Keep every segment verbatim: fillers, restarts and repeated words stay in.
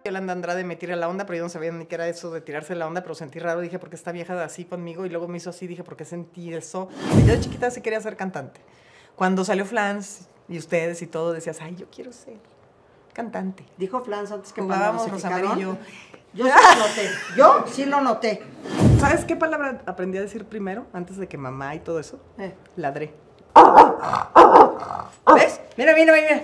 Yolanda Andrade me tira la onda, pero yo no sabía ni qué era eso de tirarse la onda, pero sentí raro, dije, ¿por qué esta vieja así conmigo? Y luego me hizo así, dije, ¿por qué sentí eso? Y yo de chiquita sí quería ser cantante. Cuando salió Flans y ustedes y todo, decías, ay, yo quiero ser cantante. Dijo Flans antes que jugábamos Rosa Amarillo. Yo sí lo noté, yo sí lo noté. ¿Sabes qué palabra aprendí a decir primero, antes de que mamá y todo eso? Eh. Ladré. ¿Ves? Mira, mira, mira.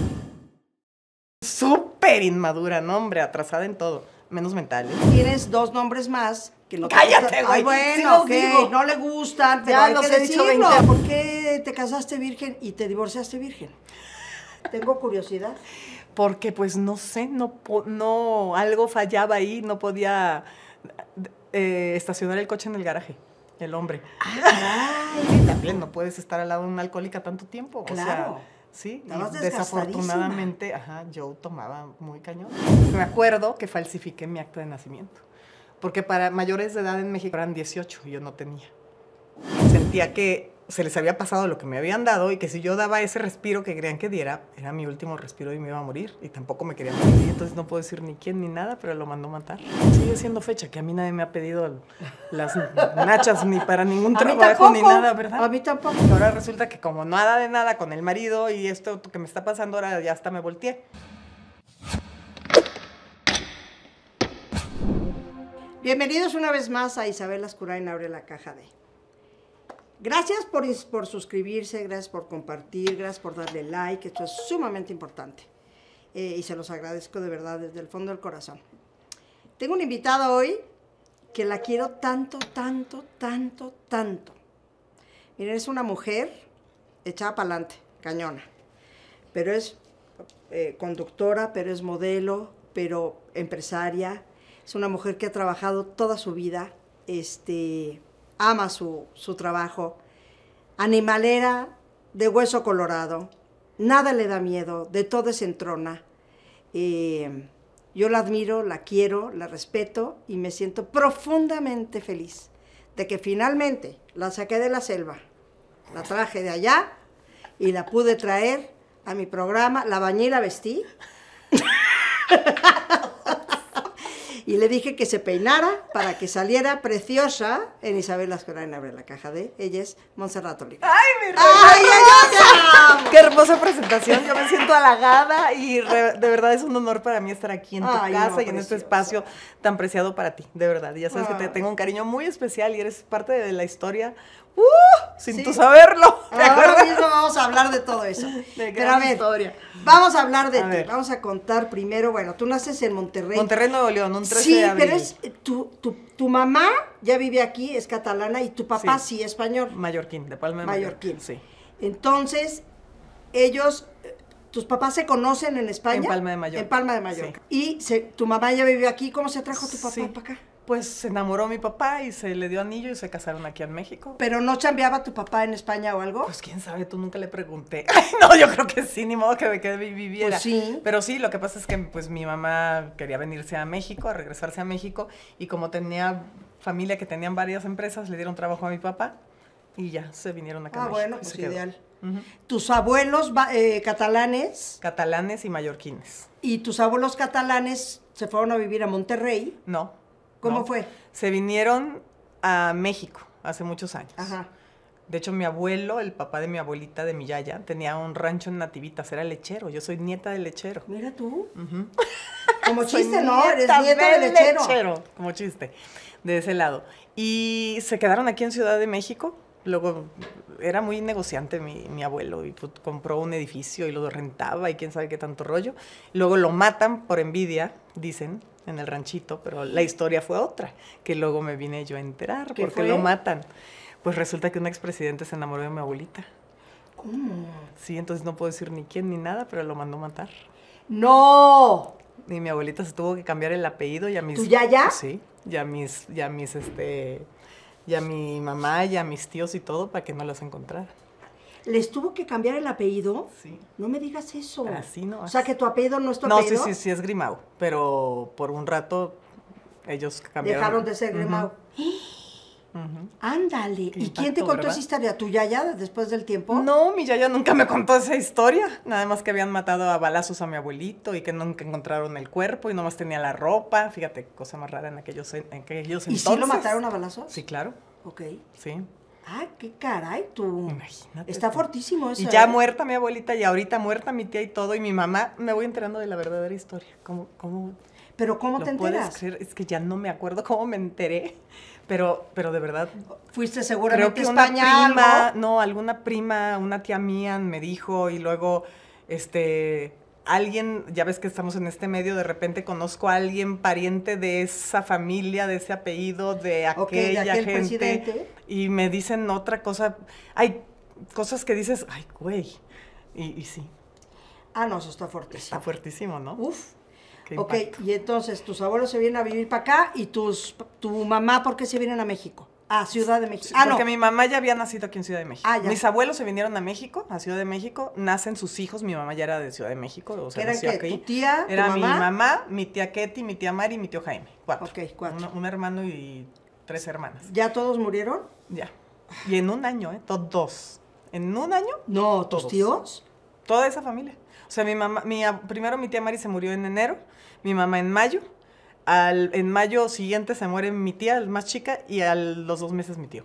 Súper inmadura, no, hombre, atrasada en todo, menos mental. ¿eh? Tienes dos nombres más que no te ¡Cállate, gustan. güey! Ay, bueno, Sí los ok, digo. no le gustan, pero Ya hay los que he dicho decirlo. veinte. ¿Por qué te casaste virgen y te divorciaste virgen? Tengo curiosidad. Porque, pues, no sé, no, no algo fallaba ahí, no podía eh, estacionar el coche en el garaje, el hombre. Ay, Y también no puedes estar al lado de una alcohólica tanto tiempo. Claro. O sea, sí, Estabas y desafortunadamente, ajá, yo tomaba muy cañón. Me acuerdo que falsifiqué mi acta de nacimiento, porque para mayores de edad en México eran dieciocho y yo no tenía. Sentía que se les había pasado lo que me habían dado y que si yo daba ese respiro que querían que diera, era mi último respiro y me iba a morir. Y tampoco me quería morir, y entonces no puedo decir ni quién ni nada, pero lo mandó matar. Sigue siendo fecha, que a mí nadie me ha pedido las nachas ni para ningún trabajo ni nada, ¿verdad? A mí tampoco. Ahora resulta que como nada de nada con el marido y esto que me está pasando, ahora ya hasta me volteé. Bienvenidos una vez más a Isabel Lascurain Abre la Caja de. Gracias por, por suscribirse, gracias por compartir, gracias por darle like, esto es sumamente importante. Eh, y se los agradezco de verdad desde el fondo del corazón. Tengo una invitada hoy que la quiero tanto, tanto, tanto, tanto. Miren, es una mujer echada para adelante, cañona. Pero es eh, conductora, pero es modelo, pero empresaria. Es una mujer que ha trabajado toda su vida, este... ama su, su trabajo, animalera de hueso colorado, nada le da miedo, de todo es entrona. Eh, yo la admiro, la quiero, la respeto y me siento profundamente feliz de que finalmente la saqué de la selva, la traje de allá y la pude traer a mi programa, la bañé y la vestí. Y le dije que se peinara para que saliera preciosa en Isabel Lascurain Abre la Caja de. Ella es Montserrat Oliver. ¡Ay, mi reina! ¡Ay, ay, ¡Qué hermosa presentación! Yo me siento halagada y re, de verdad es un honor para mí estar aquí en tu ay, casa no, y en este preciosa. espacio tan preciado para ti, de verdad. Y ya sabes ay. que te tengo un cariño muy especial y eres parte de la historia, ¡uh! Sin Sí. tú saberlo. ¿Te Ahora acuerdas? mismo vamos a hablar de todo eso. De Pero gran a ver, historia. vamos a hablar de A ti. ver. Vamos a contar primero, bueno, tú naces en Monterrey. Monterrey, Nuevo León, un trece Sí, de abril. pero es, tu, tu, tu mamá ya vive aquí, es catalana, y tu papá sí, Sí. español. Mallorquín, de Palma de Mallorquín. Mallorca. Sí. Entonces, ellos, eh, tus papás se conocen en España. En Palma de Mallorca. En Palma de Mallorca. Y se, tu mamá ya vivió aquí. ¿Cómo se trajo tu papá Sí. para acá? Pues se enamoró mi papá y se le dio anillo y se casaron aquí en México. ¿Pero no chambeaba tu papá en España o algo? Pues quién sabe, tú nunca le pregunté. Ay, no, yo creo que sí, ni modo que me quede viviera. Pues sí. Pero sí, lo que pasa es que pues mi mamá quería venirse a México, a regresarse a México, y como tenía familia que tenían varias empresas, le dieron trabajo a mi papá y ya se vinieron acá a Ah, México. bueno, y pues se quedó. ideal. Ujú. Tus abuelos va- eh, catalanes Catalanes y mallorquines. y tus abuelos catalanes se fueron a vivir a Monterrey. No. ¿Cmo no. fue? Se vinieron a México hace muchos años. Ajá. De hecho, mi abuelo, el papá de mi abuelita, de mi yaya, tenía un rancho en Nativitas, era lechero. Yo soy nieta de lechero. Mira tú. Ujú. Como Soy chiste, ¿no? Eres nieta nieta de del lechero. Como chiste, de ese lado. Y se quedaron aquí en Ciudad de México. Luego era muy negociante mi, mi abuelo y pues, compró un edificio y lo rentaba y quién sabe qué tanto rollo. Luego lo matan por envidia, dicen, en el ranchito, pero la historia fue otra, que luego me vine yo a enterar. ¿Qué ¿Por qué fue? lo matan? Pues resulta que un expresidente se enamoró de mi abuelita. ¿Cómo? Sí, entonces no puedo decir ni quién ni nada, pero lo mandó matar. ¡No! Y mi abuelita se tuvo que cambiar el apellido y a mis... ¿Tu yaya? Sí, y a mis, y a mis, este... Y a mi mamá y a mis tíos y todo para que no los encontrara. ¿Les tuvo que cambiar el apellido? Sí. No me digas eso. Así no. O sea, que tu apellido no es tu No, sí, apellido. sí, sí es Grimau, pero por un rato ellos cambiaron. Dejaron de ser Grimau. Ujú. Uh-huh. Ándale. Qué ¿Y quién te impacto, contó ¿verdad? esa historia? ¿Tu yaya después del tiempo? No, mi yaya nunca me contó esa historia. Nada más que habían matado a balazos a mi abuelito y que nunca encontraron el cuerpo y nomás tenía la ropa. Fíjate, cosa más rara en aquellos, en aquellos ¿Y entonces. sí lo mataron a balazos? Sí, claro. Ok. Sí. Ah, qué caray, tú. Imagínate. Está tú. fortísimo eso. Y ya ¿eh? muerta mi abuelita y ahorita muerta mi tía y todo. Y mi mamá, me voy enterando de la verdadera historia. ¿Cómo, cómo Pero ¿cómo lo te puedes enteras? creer? Es que ya no me acuerdo cómo me enteré. Pero, pero de verdad, Fuiste creo seguramente que a una España, prima, algo. no, alguna prima, una tía mía me dijo y luego, este, alguien, ya ves que estamos en este medio, de repente conozco a alguien pariente de esa familia, de ese apellido, de aquella Ok, de aquel gente, presidente. y me dicen otra cosa, hay cosas que dices, ay, güey, y, y sí, Ah, no, eso está fuertísimo. está fuertísimo, ¿no? Uf. Qué Ok, impacto. y entonces tus abuelos se vienen a vivir para acá y tus, tu mamá, ¿por qué se vienen a México? A Ciudad de México. Sí, Ah, porque no. mi mamá ya había nacido aquí en Ciudad de México. Ah, ya. Mis abuelos se vinieron a México, a Ciudad de México, nacen sus hijos, mi mamá ya era de Ciudad de México, o sea, ¿Eran nació qué? aquí. ¿Tu tía, tu Era mi mamá? mamá, mi tía Ketty, mi tía Mari y mi tío Jaime, cuatro. Ok, cuatro. Un, un hermano y tres hermanas, ¿Ya todos murieron? ya. Y en un año, ¿eh? Todos. En un año, No, ¿tus Todos. tíos? toda esa familia. O sea, mi mamá, mi, ab- primero mi tía Mari se murió en enero, mi mamá en mayo, al, en mayo siguiente se muere mi tía, la más chica, y a los dos meses mi tío.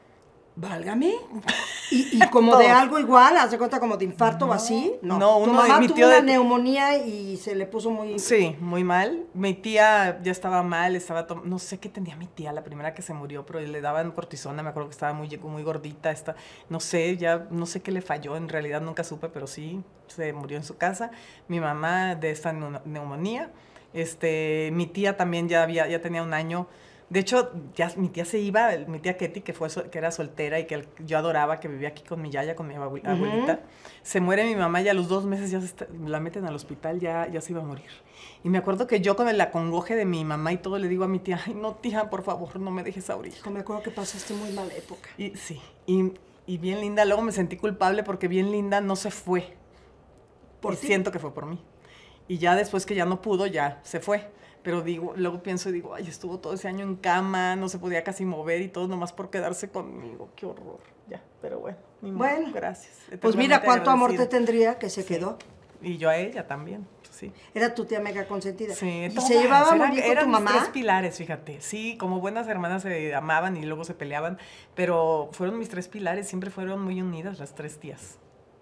Válgame. Y, y como de Todos. algo igual, haz de cuenta como de infarto o No, así. No, no, tu uno de- mamá mi tuvo tío una de- neumonía y se le puso muy... Sí, muy mal. Mi tía ya estaba mal, estaba tom- no sé qué tenía mi tía, la primera que se murió, pero le daban cortisona, me acuerdo que estaba muy, muy gordita, esta, no sé, ya no sé qué le falló, en realidad nunca supe, pero sí, se murió en su casa. Mi mamá de esta neu- neumonía, este, mi tía también ya había, ya tenía un año. De hecho, ya mi tía se iba, mi tía Ketty, que, fue, sol- que era soltera y que el- yo adoraba, que vivía aquí con mi yaya, con mi abue- Ujú. abuelita, se muere mi mamá y a los dos meses ya se está- la meten al hospital, ya, ya se iba a morir. Y me acuerdo que yo con el acongoje de mi mamá y todo le digo a mi tía, ay, no, tía, por favor, no me dejes ahorita. Hijo, me acuerdo que pasaste muy mala época. Y sí, y, y bien linda, luego me sentí culpable porque bien linda no se fue. ¿Por y ti? siento que fue por mí. Y ya después que ya no pudo, ya se fue. Pero digo, luego pienso y digo, ay, estuvo todo ese año en cama, no se podía casi mover y todo nomás por quedarse conmigo. Qué horror. Ya, pero bueno, ni modo, Bueno, gracias. Pues mira Eternamente cuánto amor te agradecida. tendría que se Sí. quedó. Y yo a ella también, sí. Era tu tía mega consentida. Sí, ¿Y todas, se llevaba muy eran, bien con eran tu mis mamá? tres pilares, fíjate. Sí, como buenas hermanas se amaban y luego se peleaban, pero fueron mis tres pilares, siempre fueron muy unidas las tres tías.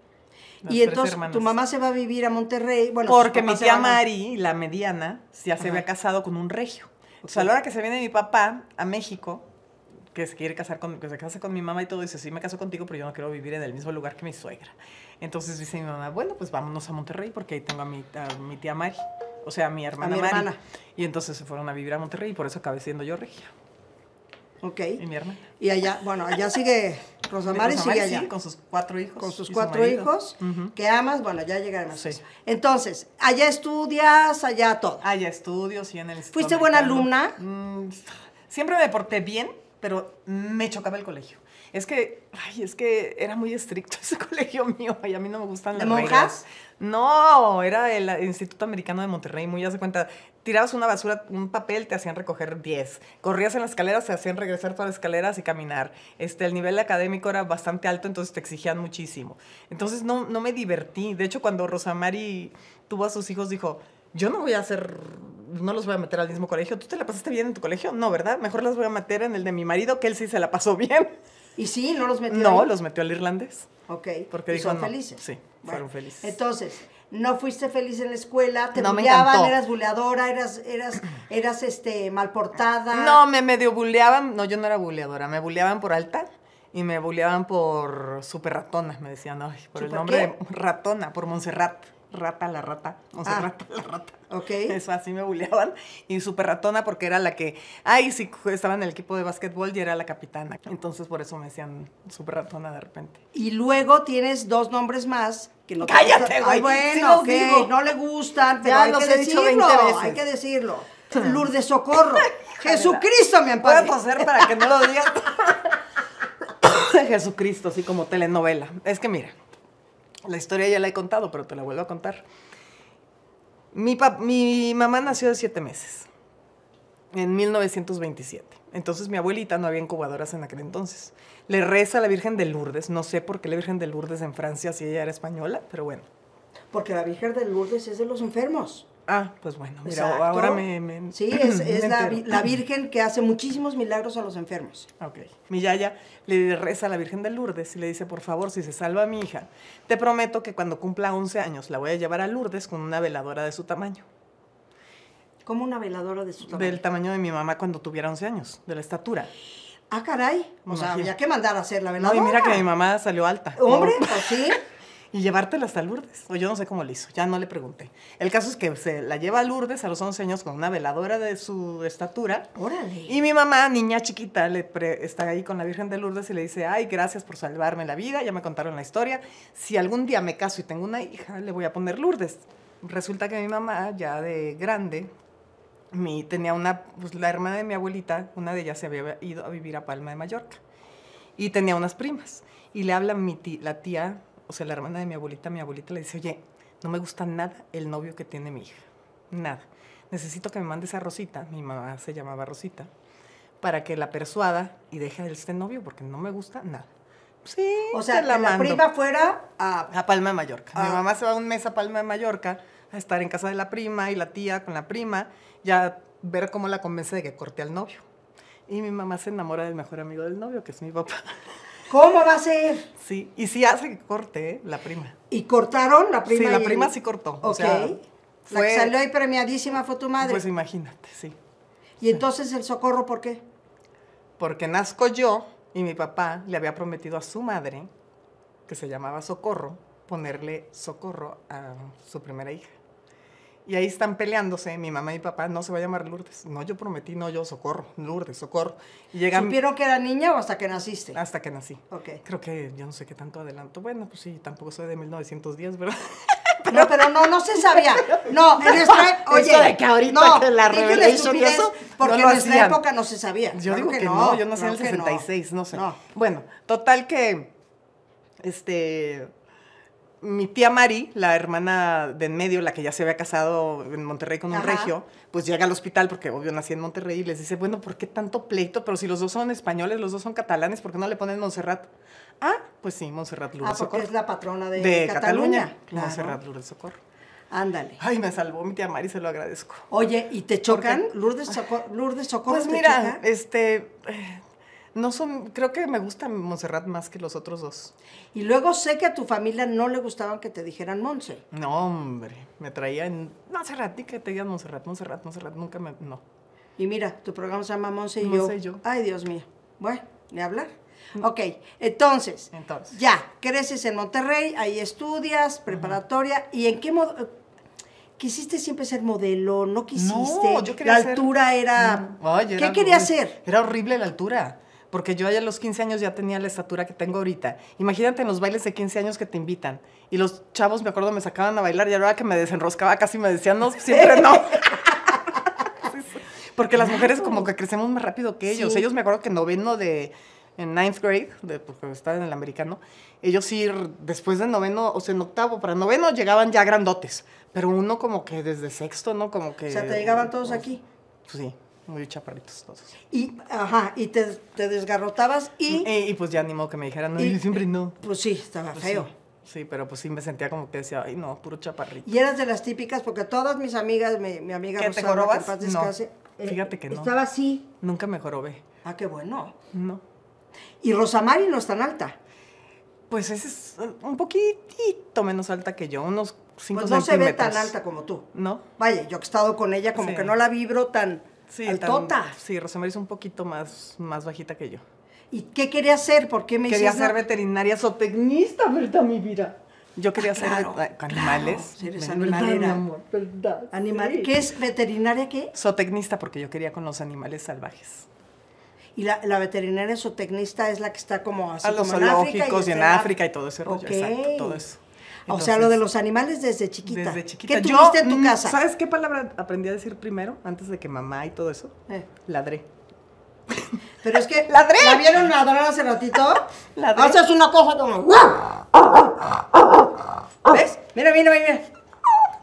Las Y tres entonces hermanas. tu mamá se va a vivir a Monterrey. Bueno, sus Porque mi papás se tía van a- Mari, la mediana, ya se Ajá. había casado con un regio. O Ok. sea, a la hora que se viene mi papá a México, que se quiere casar con, que se casa con mi mamá y todo, dice, sí me caso contigo, pero yo no quiero vivir en el mismo lugar que mi suegra. Entonces dice mi mamá, bueno, pues vámonos a Monterrey porque ahí tengo a mi, a mi tía Mari, o sea, a mi hermana mi Mari. hermana. Y entonces se fueron a vivir a Monterrey y por eso acabé siendo yo regia. Ok. Y mi hermana. Y allá, bueno, allá sigue Rosa Mari, Rosa sigue Mari, allá. sí, con sus cuatro hijos. Con sus y su cuatro marido. hijos, Ujú. que amas, bueno, ya llegaremos. Sí. a eso. Entonces, allá estudias, allá todo. Ah, ya estudio, sí, en el Instituto ¿Fuiste buena Americano. alumna? Mm, siempre me porté bien, pero me chocaba el colegio. Es que, ay, es que era muy estricto ese colegio mío y a mí no me gustan ¿De las monjas? reglas. No, era el Instituto Americano de Monterrey, muy, haz de cuenta, tirabas una basura, un papel, te hacían recoger diez. Corrías en las escaleras, te hacían regresar todas las escaleras y caminar. Este, el nivel académico era bastante alto, entonces te exigían muchísimo. Entonces no, no me divertí. De hecho, cuando Rosa Mari tuvo a sus hijos, dijo, yo no voy a hacer, no los voy a meter al mismo colegio. ¿Tú te la pasaste bien en tu colegio? No, ¿verdad? Mejor las voy a meter en el de mi marido, que él sí se la pasó bien. ¿Y sí, no los metió No, ahí? los metió al irlandés. Ok. Porque ¿Y dijo son no. felices? Sí, fueron felices. Entonces, no fuiste feliz en la escuela, te No me buleaban, encantó. eras buleadora, eras, eras, eras este, mal portada. No, me medio buleaban. No, yo no era buleadora. Me buleaban por alta y me buleaban por súper ratona. Me decían, ay, por el ¿Súper nombre qué? de ratona, por Montserrat. Rata la rata. Montserrat la rata. Ok. Eso así me buleaban. Y súper ratona porque era la que, ay, sí, estaba en el equipo de básquetbol y era la capitana. Entonces por eso me decían súper ratona de repente. Y luego tienes dos nombres más que no te ¡Cállate, gustan. güey! Ay, bueno, Sí los ok, digo. no le gustan, pero Ya hay los que he dicho decirlo, veinte veces. hay que decirlo. Lourdes Socorro. Jesucristo, mi Voy a amparo. toser para que no lo digan. Jesucristo, así como telenovela. Es que mira, la historia ya la he contado, pero te la vuelvo a contar. Mi, pap- mi mamá nació de siete meses, en mil novecientos veintisiete. Entonces mi abuelita, no había incubadoras en aquel entonces, le reza a la Virgen de Lourdes, no sé por qué la Virgen de Lourdes en Francia si ella era española, pero bueno. Porque la Virgen de Lourdes es de los enfermos. Ah, pues bueno, mira, Exacto. ahora me... me sí, es, es me la, entero. la Virgen que hace muchísimos milagros a los enfermos. Ok. Mi yaya le reza a la Virgen de Lourdes y le dice, por favor, si se salva a mi hija, te prometo que cuando cumpla once años la voy a llevar a Lourdes con una veladora de su tamaño. Como una veladora de su tamaño. Del tamaño de mi mamá cuando tuviera once años, de la estatura. Ah, caray. O sea, Imagínate. había que mandar a hacer la No, veladora. y mira que mi mamá salió alta. Hombre, ¿no? pues sí. Y llevártela hasta Lourdes. O yo no sé cómo le hizo, ya no le pregunté. El caso es que se la lleva a Lourdes a los once años con una veladora de su estatura. Órale. Y mi mamá, niña chiquita, le pre- está ahí con la Virgen de Lourdes y le dice, ay, gracias por salvarme la vida, ya me contaron la historia. Si algún día me caso y tengo una hija, le voy a poner Lourdes. Resulta que mi mamá, ya de grande, mi, tenía una, pues la hermana de mi abuelita, una de ellas se había ido a vivir a Palma de Mallorca. Y tenía unas primas. Y le habla mi tía, la tía, o sea, la hermana de mi abuelita, mi abuelita le dice, oye, no me gusta nada el novio que tiene mi hija. Nada. Necesito que me mandes a Rosita, mi mamá se llamaba Rosita, para que la persuada y deje este novio, porque no me gusta nada. Sí, O sea, te que la, mando. prima fuera a... A Palma de Mallorca. Mi Ah. mamá se va un mes a Palma de Mallorca a estar en casa de la prima y la tía con la prima, ya ver cómo la convence de que corte al novio. Y mi mamá se enamora del mejor amigo del novio, que es mi papá. ¿Cómo va a ser? Sí, y sí hace que corte, ¿eh? La prima. ¿Y cortaron la prima? Sí, la y el- prima sí cortó. Ok. O sea, La que fue, salió ahí premiadísima fue tu madre. pues imagínate, sí. y entonces el socorro, ¿por qué? Porque nazco yo y mi papá le había prometido a su madre, que se llamaba Socorro, ponerle Socorro a su primera hija. Y ahí están peleándose, mi mamá y mi papá, no se va a llamar Lourdes. No, yo prometí, no, yo Socorro, Lourdes, Socorro. Y llegan ¿Supieron que era niña o hasta que naciste? hasta que nací. Ok. Creo que yo no sé qué tanto adelanto. Bueno, pues sí, tampoco soy de mil novecientos diez, ¿verdad? No, pero no, no se sabía. No, en nuestra... Oye, Eso de que ahorita no, que la dije Revelation y estupidez eso, porque no en lo nuestra hacían. época no se sabía. Yo Claro digo que, que no, yo nací en claro el que sesenta y seis, no. sé. No. Bueno, total que, este, mi tía Mari, la hermana de en medio, la que ya se había casado en Monterrey con un Ajá. regio, pues llega al hospital porque obvio nací en Monterrey y les dice, bueno, ¿por qué tanto pleito? Pero si los dos son españoles, los dos son catalanes, ¿por qué no le ponen Montserrat? Ah, pues sí, Montserrat Ah, Lourdes porque Socorro. es la patrona de, de Cataluña. Cataluña, Claro. Montserrat Lourdes Socorro. Ándale. Ay, me salvó mi tía Mari, se lo agradezco. Oye, ¿y te chocan? qué? ¿Lourdes Socorro, Lourdes Socorro Pues te mira, choca? este, eh, no son, creo que me gusta Montserrat más que los otros dos. Y luego sé que a tu familia no le gustaban que te dijeran Monse. No, hombre, me traían, Montserrat, ni que te digan Montserrat, Montserrat, Montserrat, nunca me, no. Y mira, tu programa se llama Monse y Monse yo. y yo. Ay, Dios mío. Bueno, ni hablar. Ok, entonces, Entonces. ya, creces en Monterrey, ahí estudias, preparatoria, ¿y en qué modo? ¿Quisiste siempre ser modelo? ¿No quisiste? No, yo quería La ser- altura era... Ay, ¿Qué era querías horrible. ser? Era horrible la altura, porque yo ya a los quince años ya tenía la estatura que tengo ahorita. Imagínate en los bailes de quince años que te invitan, y los chavos, me acuerdo, me sacaban a bailar, y a la hora que me desenroscaba casi me decían, no, siempre no. Porque las mujeres como que crecemos más rápido que ellos. Sí. Ellos me acuerdo que en noveno de, en ninth grade, de, porque estaba en el americano, ellos sí, r- después de noveno, o sea, en octavo, para noveno llegaban ya grandotes. Pero uno como que desde sexto, ¿no? Como que... O sea, te llegaban todos aquí. Sí, muy chaparritos todos. Y, ajá, y te, te desgarrotabas y... Y, y pues ya ni modo que me dijeran, no, y- yo siempre no. Pues sí, estaba Pues feo. Sí, sí, pero pues sí me sentía como que decía, ay no, puro chaparrito. Y eras de las típicas, porque todas mis amigas, mi, mi amiga ¿Que te Rosana, jorobas? que en paz No. descanse, eh, Fíjate que no. Estaba así. Nunca me jorobé, Ah, qué bueno. no. Y Rosamari no es tan alta. Pues esa es un poquitito menos alta que yo, unos cinco Pues no se ve centímetros. tan alta como tú. ¿No? Vaya, yo que he estado con ella, como Sí. que no la vibro tan Sí, altota. tan- sí, Rosamary es un poquito más, más bajita que yo. ¿Y qué quería hacer? ¿Por qué me Quería hiciste ser veterinaria zootecnista, ¿verdad, mi vida? Yo quería ser claro, vet- con animales. claro, si eres ¿verdad, animalera. mi amor? ¿Verdad? Animal, Sí. ¿qué es veterinaria qué? Zootecnista, porque yo quería con los animales salvajes. Y la, la veterinaria zootecnista es la que está como así A los como en África zoológicos y en está África y todo ese rollo, Ok. exacto, todo eso. O sea, lo de los animales desde chiquita. Desde chiquita. ¿Qué Yo, tuviste en tu mm, casa? ¿Sabes qué palabra aprendí a decir primero, antes de que mamá y todo eso? Eh, Ladré. Pero es que... ¡Ladré! ¿La vieron ladrar hace ratito? Ladré. Haces una cosa como... ¿Ves? Mira, mira, mira.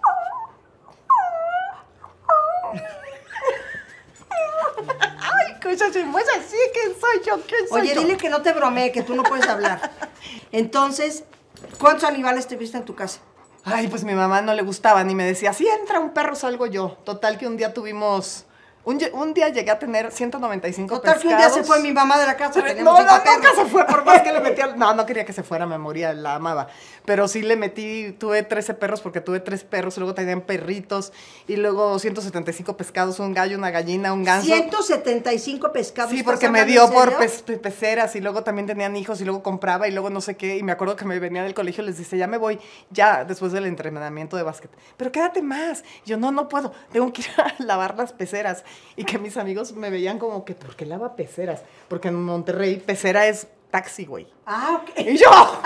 ¡Ay, muchacho, pues así, ¿quién soy yo? ¿Quién soy Oye, yo? dile que no te bromee, que tú no puedes hablar. Entonces, ¿cuántos animales tuviste en tu casa? Ay, pues mi mamá no le gustaba ni me decía, si entra un perro salgo yo. Total que un día tuvimos, un, ye- un día llegué a tener ciento noventa y cinco Total, pescados. que un día se fue mi mamá de la casa. No, tenemos no, cinco nunca perros. se fue, por más que le metía. No, no quería que se fuera, me moría, la amaba. Pero sí le metí, tuve trece perros porque tuve tres perros, luego tenían perritos, y luego ciento setenta y cinco pescados, un gallo, una gallina, un ganso. ciento setenta y cinco pescados. Sí, ¿estás porque me hablando dio en por serio? pe- pe- peceras y luego también tenían hijos y luego compraba y luego no sé qué. Y me acuerdo que me venía del colegio y les dice, ya me voy, ya después del entrenamiento de básquet. Pero quédate más. Y yo, no, no puedo, tengo que ir a lavar las peceras. Y que mis amigos me veían como que, ¿por qué lava peceras? Porque en Monterrey pecera es taxi, güey. Ah, ok. Y yo,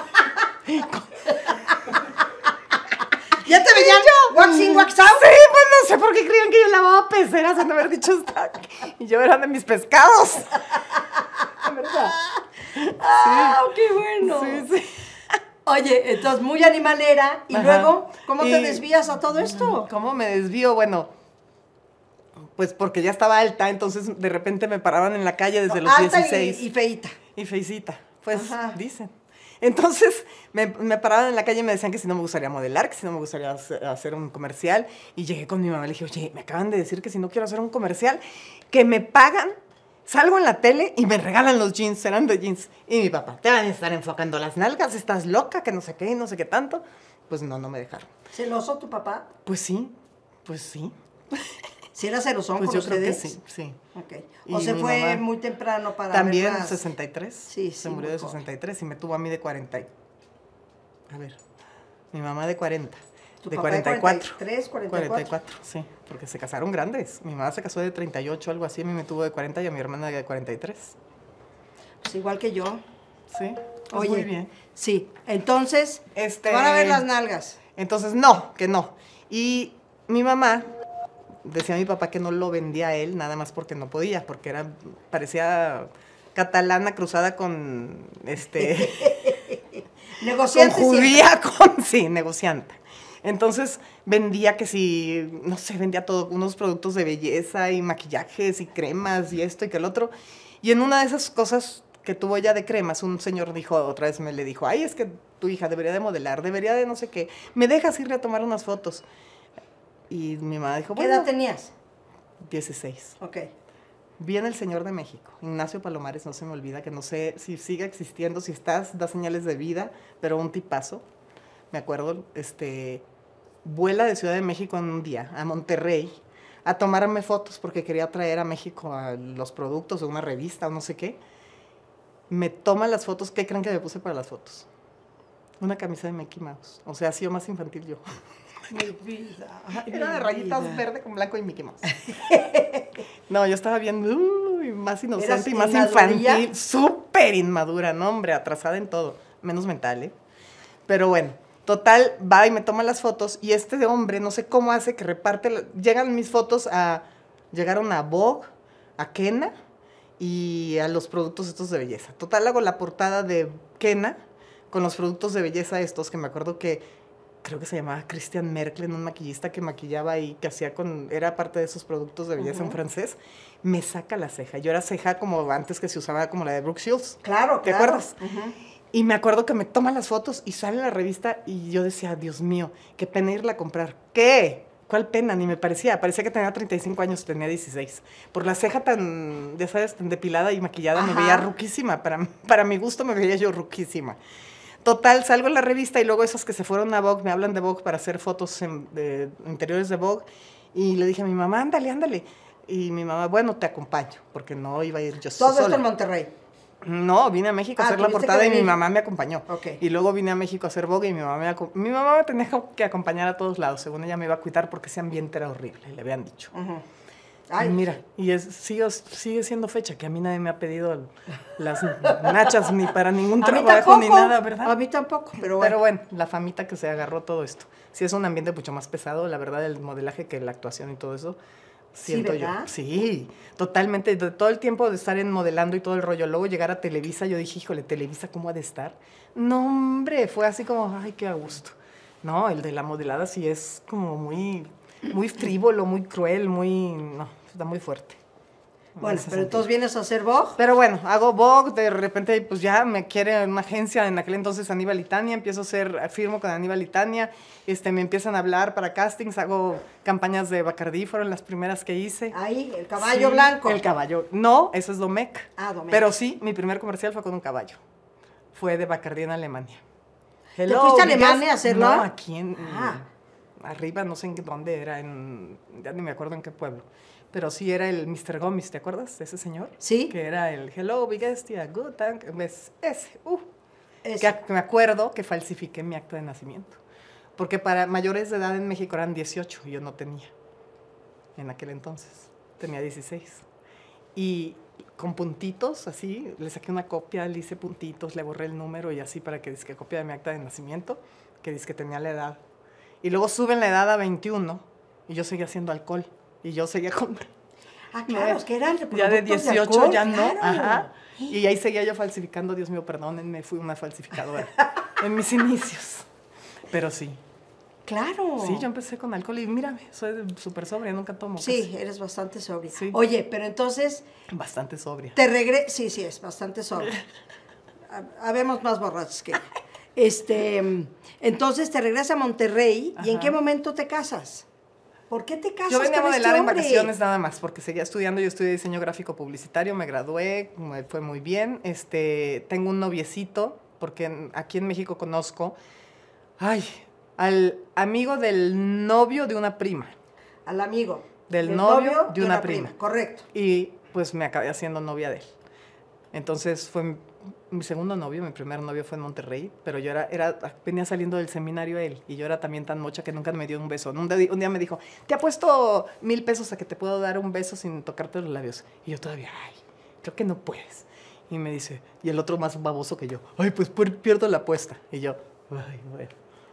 ¿Ya te veían wax in, wax out? sí, pues no sé por qué creían que yo lavaba peceras en haber dicho esta. Y yo era de mis pescados. De verdad. Ah, qué bueno. Sí, sí. Oye, entonces muy animalera. Y Ajá. luego, ¿cómo te Y- desvías a todo esto? ¿Cómo me desvío? Bueno, pues porque ya estaba alta, entonces de repente me paraban en la calle desde los Alta dieciséis. y, y feíta. Y feicita, pues Ajá. dicen. Entonces me, me paraban en la calle y me decían que si no me gustaría modelar, que si no me gustaría hacer, hacer un comercial. Y llegué con mi mamá y le dije, oye, me acaban de decir que si no quiero hacer un comercial, que me pagan, salgo en la tele y me regalan los jeans, eran de jeans. Y mi papá, te van a estar enfocando las nalgas, estás loca, que no sé qué, y no sé qué tanto. Pues no, no me dejaron. ¿Celoso tu papá? Pues sí, pues sí. ¿Si era celosón Pues con yo ustedes? creo que sí, sí. Ok. Y ¿O se mi fue mamá muy temprano para También verlas? sesenta y tres. Sí, sí, Se murió muy de joven. sesenta y tres y me tuvo a mí de cuarenta. y- A ver, mi mamá de cuarenta. ¿Tu De papá de cuarenta y cuatro. cuarenta y tres, cuarenta y cuatro? cuarenta y cuatro, sí, porque se casaron grandes. Mi mamá se casó de treinta y ocho, algo así, a mí me tuvo de cuarenta y a mi hermana de cuarenta y tres. Pues igual que yo. Sí, pues Oye, muy bien. sí. Entonces, Este- te van a ver las nalgas. Entonces, no, que no. Y mi mamá, decía mi papá que no lo vendía a él, nada más porque no podía, porque era, parecía catalana cruzada con, este... con Negociante siempre. judía, con, sí, negociante. Entonces vendía que si, no sé, vendía todo, unos productos de belleza y maquillajes y cremas y esto y que el otro. Y en una de esas cosas que tuvo ella de cremas, un señor dijo, otra vez me le dijo, ay, es que tu hija debería de modelar, debería de no sé qué, ¿me dejas ir a tomar unas fotos? Y mi mamá dijo, ¿Qué bueno, edad tenías? dieciséis. Ok. Viene el señor de México, Ignacio Palomares, no se me olvida, que no sé si sigue existiendo, si estás, da señales de vida, pero un tipazo, me acuerdo, este, vuela de Ciudad de México en un día a Monterrey a tomarme fotos porque quería traer a México a los productos de una revista o no sé qué. Me toma las fotos, ¿qué creen que me puse para las fotos? Una camisa de Mickey Mouse, o sea, ha sido más infantil yo. Mi vida. ay, Era mi de rayitas vida. verde con blanco y Mickey Mouse. No, yo estaba bien uy, más ¿Eras inocente y más inmadurilla? infantil. Súper inmadura, no, hombre, atrasada en todo. Menos mental, ¿eh? Pero bueno, total, va y me toma las fotos y este hombre, no sé cómo hace que reparte. la- Llegan mis fotos a... Llegaron a Vogue, a Kena y a los productos estos de belleza. Total, hago la portada de Kena con los productos de belleza estos que me acuerdo que creo que se llamaba Christian Merklen, un maquillista que maquillaba y que hacía con, era parte de esos productos de belleza en francés, me saca la ceja. Yo era ceja como antes que se usaba como la de Brooke Shields. Claro, ¿Te claro. acuerdas? Ujú. Y me acuerdo que me toma las fotos y sale en la revista y yo decía, Dios mío, qué pena irla a comprar. ¿Qué? ¿Cuál pena? Ni me parecía. Parecía que tenía treinta y cinco años, tenía dieciséis. Por la ceja tan, ya sabes, tan depilada y maquillada, me Ajá. veía ruquísima. Para, para mi gusto me veía yo ruquísima. Total, salgo en la revista y luego esos que se fueron a Vogue, me hablan de Vogue para hacer fotos en- de interiores de Vogue. Y le dije a mi mamá, ándale, ándale. Y mi mamá, bueno, te acompaño, porque no iba a ir yo Todo esto sola. en Monterrey. No, vine a México a Ah, hacer la tuviste que portada y mi venir. mamá me acompañó. Ok. Y luego vine a México a hacer Vogue y mi mamá me, aco- mi mamá me tenía que acompañar a todos lados. Según ella me iba a cuidar porque ese ambiente era horrible, le habían dicho. Ujú. Ay, mira, y es, sigue, sigue siendo fecha, que a mí nadie me ha pedido el- las nachas ni para ningún A mí trabajo ni tampoco. nada, ¿verdad? A mí tampoco, pero bueno. Pero bueno, la famita que se agarró todo esto. Sí es un ambiente mucho más pesado, la verdad, el modelaje que la actuación y todo eso. Sí, Siento yo. ¿verdad? Sí, totalmente. De todo el tiempo de estar en modelando y todo el rollo. Luego llegar a Televisa, yo dije, híjole, Televisa, ¿cómo ha de estar? No, hombre, fue así como, ay, qué a gusto. No, el de la modelada sí es como muy, muy frívolo, muy cruel, muy, no, está muy fuerte. Bueno, pero entonces vienes a hacer Vogue. Pero bueno, hago Vogue, de repente pues ya me quiere una agencia, en aquel entonces Aníbal y Tania, empiezo a hacer, firmo con Aníbal y Tania, este, me empiezan a hablar para castings, hago campañas de Bacardí, fueron las primeras que hice. Ahí, el caballo Sí, blanco. El caballo, no, eso es Domecq. Ah, Domecq. Pero sí, mi primer comercial fue con un caballo, fue de Bacardí en Alemania. ¿Te fuiste a Alemania a hacerlo? No, aquí en, ah. arriba, no sé en dónde era, en, ya ni me acuerdo en qué pueblo. Pero sí era el mister Gómez, ¿te acuerdas de ese señor? Sí. Que era el Hello, Bigestia, Good Tank, ese, uh. Ese. Que, que me acuerdo que falsifiqué mi acta de nacimiento. Porque para mayores de edad en México eran dieciocho y yo no tenía. En aquel entonces. Tenía dieciséis. Y con puntitos, así, le saqué una copia, le hice puntitos, le borré el número y así para que dice que copia de mi acta de nacimiento, que dice que tenía la edad. Y luego suben la edad a veintiuno y yo seguía haciendo alcohol. Y yo seguía con... Ah, claro, es que eran ya de dieciocho, de alcohol, ya no. claro. Ajá. Y ahí seguía yo falsificando. Dios mío, perdónenme, fui una falsificadora en mis inicios. Pero sí. Claro. Sí, yo empecé con alcohol y mírame, soy súper sobria, nunca tomo. Sí, casi. eres bastante sobria. Sí. Oye, pero entonces... Bastante sobria. Te regre... Sí, sí, es bastante sobria. Habemos más borrachos que ella. Este, entonces te regresas a Monterrey. Ajá. ¿Y en qué momento te casas? ¿Por qué te casas Yo venía a con modelar este en hombre? vacaciones nada más, porque seguía estudiando, yo estudié diseño gráfico publicitario, me gradué, me fue muy bien. Este, tengo un noviecito, porque en- aquí en México conozco, ay, al amigo del novio de una prima. Al amigo. Del novio de una prima. Correcto. Y pues me acabé haciendo novia de él. Entonces fue mi, mi segundo novio, mi primer novio fue en Monterrey, pero yo era, era, venía saliendo del seminario él, y yo era también tan mocha que nunca me dio un beso. Un día, un día me dijo, te apuesto mil pesos a que te puedo dar un beso sin tocarte los labios. Y yo todavía, ay, creo que no puedes. Y me dice, y el otro más baboso que yo, ay, pues pierdo la apuesta. Y yo, ay, bueno.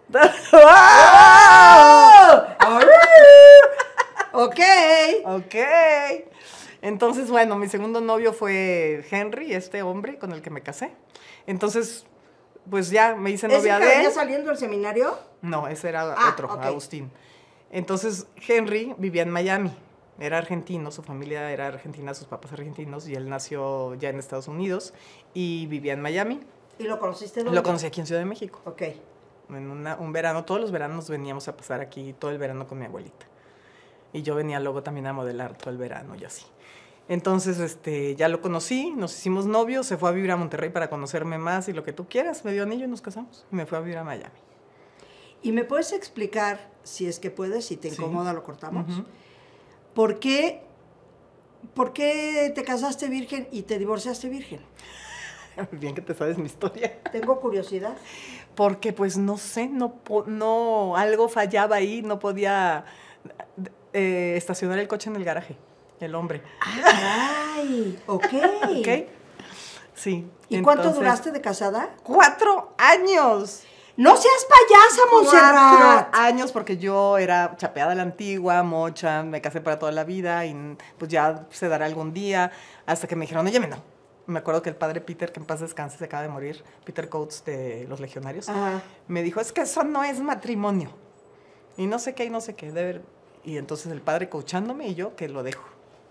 Ok. Ok. Entonces, bueno, mi segundo novio fue Henry, este hombre con el que me casé. Entonces, pues ya me hice ¿Ese novia que de venía él. saliendo del seminario? No, ese era Ah, otro, ok. Agustín. Entonces, Henry vivía en Miami. Era argentino, su familia era argentina, sus papás argentinos, y él nació ya en Estados Unidos y vivía en Miami. ¿Y lo conociste dónde? Lo conocí aquí en Ciudad de México. Ok. En una- un verano, todos los veranos veníamos a pasar aquí todo el verano con mi abuelita. Y yo venía luego también a modelar todo el verano y así. Entonces, este, ya lo conocí, nos hicimos novios, se fue a vivir a Monterrey para conocerme más y lo que tú quieras, me dio anillo y nos casamos. Y me fue a vivir a Miami. ¿Y me puedes explicar, si es que puedes, si te Sí. incomoda lo cortamos, Ujú. ¿por qué, por qué te casaste virgen y te divorciaste virgen? Bien que te sabes mi historia. Tengo curiosidad. Porque, pues, no sé, no, po- no, algo fallaba ahí, no podía eh, estacionar el coche en el garaje, el hombre. ¡Ay! Ok. ¿Ok? Sí. ¿Y cuánto entonces, duraste de casada? ¡Cuatro años! ¡No seas payasa, Montserrat! Cuatro años, porque yo era chapeada a la antigua, mocha, me casé para toda la vida y pues ya se dará algún día, hasta que me dijeron, oye, no. Me acuerdo que el padre Peter, que en paz descanse, se acaba de morir, Peter Coates de Los Legionarios, Ajá. me dijo, es que eso no es matrimonio. Y no sé qué, y no sé qué. Debe... Y entonces el padre coachándome y yo que lo dejo.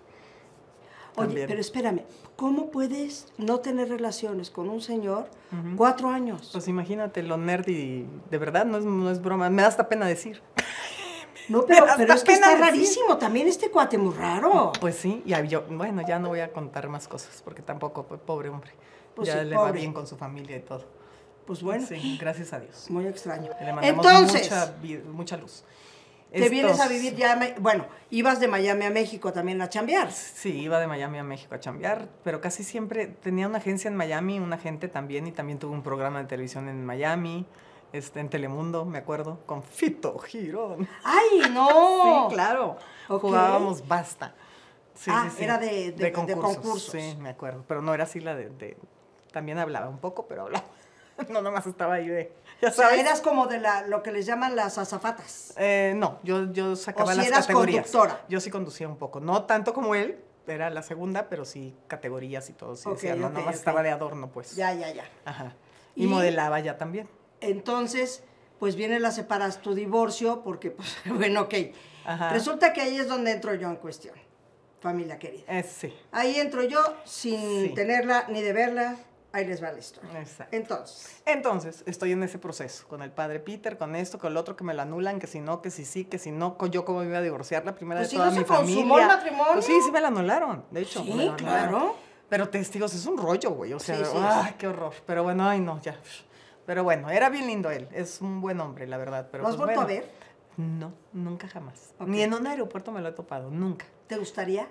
Oye, También. pero espérame, ¿cómo puedes no tener relaciones con un señor Ujú. cuatro años? Pues imagínate lo nerd y de verdad no es, no es broma, me da hasta pena decir. No, pero, me da pero hasta es que está pena decir. rarísimo. También este cuate muy raro. Pues sí, y yo, bueno, ya no voy a contar más cosas porque tampoco, pues, pobre hombre. Pues ya sí, le va pobre. bien con su familia y todo. Pues bueno, Sí, gracias a Dios. muy extraño. Le mandamos Entonces, mucha, vi- mucha luz. te vienes a Estos- vivir ya, a Me- bueno, ibas de Miami a México también a chambear. Sí, iba de Miami a México a chambear, pero casi siempre tenía una agencia en Miami, un agente también, y también tuve un programa de televisión en Miami, este, en Telemundo, me acuerdo, con Fito Girón. ¡Ay, no! Sí, claro. Ok. Jugábamos basta. Sí, Ah, sí, sí. era de- de- de concursos. Sí, me acuerdo. Pero no era así la de, de- También hablaba un poco, pero hablaba. No, nomás estaba ahí de. Ya O sea, sabes. eras como de la, lo que les llaman las azafatas. Eh, no, yo, yo sacaba O si las eras categorías. conductora. Yo sí conducía un poco. No tanto como él, era la segunda, pero sí categorías y todo. Sí, Ok, decía, no, ok, nomás ok. estaba de adorno, pues. Ya, ya, ya. Ajá. Y, Y- modelaba ya también. Entonces, pues viene la separas tu divorcio, porque, pues, bueno, ok. Ajá. Resulta que ahí es donde entro yo en cuestión. familia querida. Eh, sí. Ahí entro yo sin Sí. tenerla ni de verla. Ahí les va la historia. Exacto. Entonces, Entonces, estoy en ese proceso, con el padre Peter, con esto, con el otro que me lo anulan, que si no, que si sí, que si no, con- yo cómo me iba a divorciar la primera Pues de si toda no mi se consumó familia. el matrimonio. Pues sí, sí me la anularon, de hecho. Sí, me la anularon. claro. Pero testigos, es un rollo, güey, o sea, Sí, sí, ¡ay, qué horror! Pero bueno, ay, no, ya. Pero bueno, era bien lindo él, es un buen hombre, la verdad. Pero ¿lo has pues, vuelto bueno. a ver? No, nunca jamás. Ok. Ni en un aeropuerto me lo he topado, nunca. ¿Te gustaría?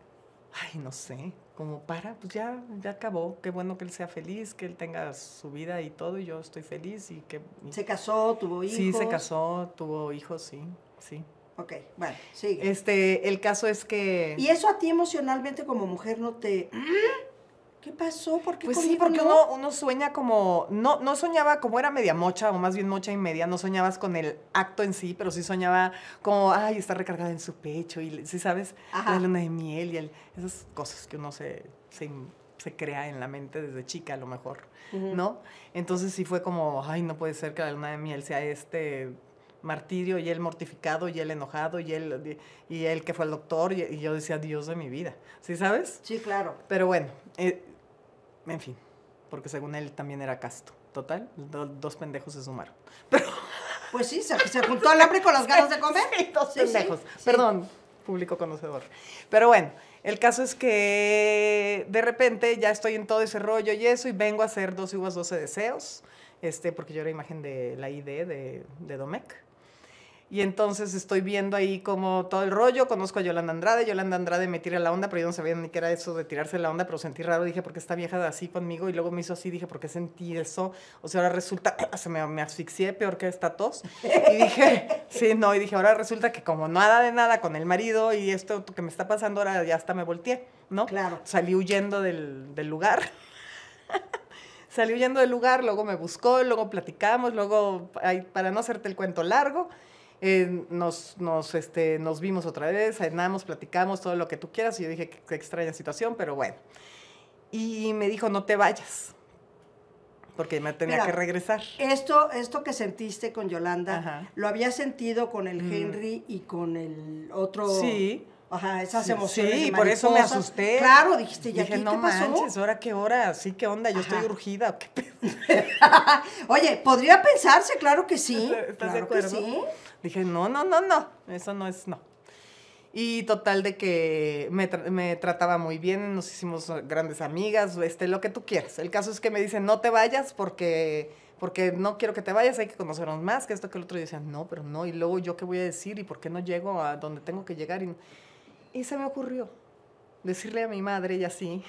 Ay, no sé, como para, pues ya, ya acabó. Qué bueno que él sea feliz, que él tenga su vida y todo, y yo estoy feliz y que... y- ¿Se casó, tuvo hijos? Sí, se casó, tuvo hijos, sí, sí. Ok, bueno, sigue. Este, el caso es que... ¿Y eso a ti emocionalmente como mujer no te... ¿Qué pasó? ¿Por qué Pues sí, conmigo porque no? uno, uno sueña como, no, no soñaba como era media mocha, o más bien mocha y media, no soñabas con el acto en sí, pero sí soñaba como, ay, está recargada en su pecho, y sí, ¿sabes? Ajá. La luna de miel y el, esas cosas que uno se, se, se crea en la mente desde chica a lo mejor, Ujú. ¿no? Entonces sí fue como, ay, no puede ser que la luna de miel sea este martirio, y él mortificado, y él enojado, y él, y él que fue al doctor, y, y yo decía, Dios de mi vida, ¿sí sabes? Sí, claro. Pero bueno, eh, en fin, porque según él también era casto. Total, do- dos pendejos se sumaron. Pero, Pues sí, se, se juntó el hambre con las ganas de comer. sí, dos Sí, sí, pendejos. sí. Perdón, público conocedor. Pero bueno, el caso es que de repente ya estoy en todo ese rollo y eso, y vengo a hacer doce uvas, doce deseos, este, porque yo era imagen de la I D de, de Domecq. Y entonces estoy viendo ahí como todo el rollo, conozco a Yolanda Andrade, Yolanda Andrade me tira la onda, pero yo no sabía ni qué era eso de tirarse la onda, pero sentí raro, dije, ¿por qué esta vieja así conmigo? Y luego me hizo así, dije, ¿por qué sentí eso? O sea, ahora resulta, se me, me asfixié peor que esta tos. Y dije, sí, no, y dije, ahora resulta que como nada de nada con el marido y esto que me está pasando, ahora ya hasta me volteé, ¿no? Claro. Salí huyendo del, del lugar. Salí huyendo del lugar, luego me buscó, luego platicamos, luego, ay, para no hacerte el cuento largo, eh, nos, nos, este, nos vimos otra vez, cenamos, platicamos, todo lo que tú quieras, y yo dije, qué, qué extraña situación, pero bueno. Y me dijo, no te vayas, porque me tenía Mira, que regresar. Esto, esto que sentiste con Yolanda, Ajá. ¿lo habías sentido con el Mm. Henry y con el otro? Sí. Ajá, esas Sí, emociones sí, de por eso me mariposas. asusté. Claro, dijiste, ¿y Dije, aquí no qué pasó? manches, ¿ahora qué hora? Sí, ¿qué onda? Yo Ajá. estoy urgida, ¿o qué pedo? Oye, podría pensarse, claro que sí. ¿Estás claro de que acuerdo? sí. Dije, no, no, no, no, eso no es, no. Y total de que me, tra- me trataba muy bien, nos hicimos grandes amigas, este, lo que tú quieras. El caso es que me dicen, no te vayas porque, porque no quiero que te vayas, hay que conocernos más, que esto, que el otro. Y yo decía, no, pero no, y luego yo qué voy a decir, y por qué no llego a donde tengo que llegar. Y, y se me ocurrió decirle a mi madre y así,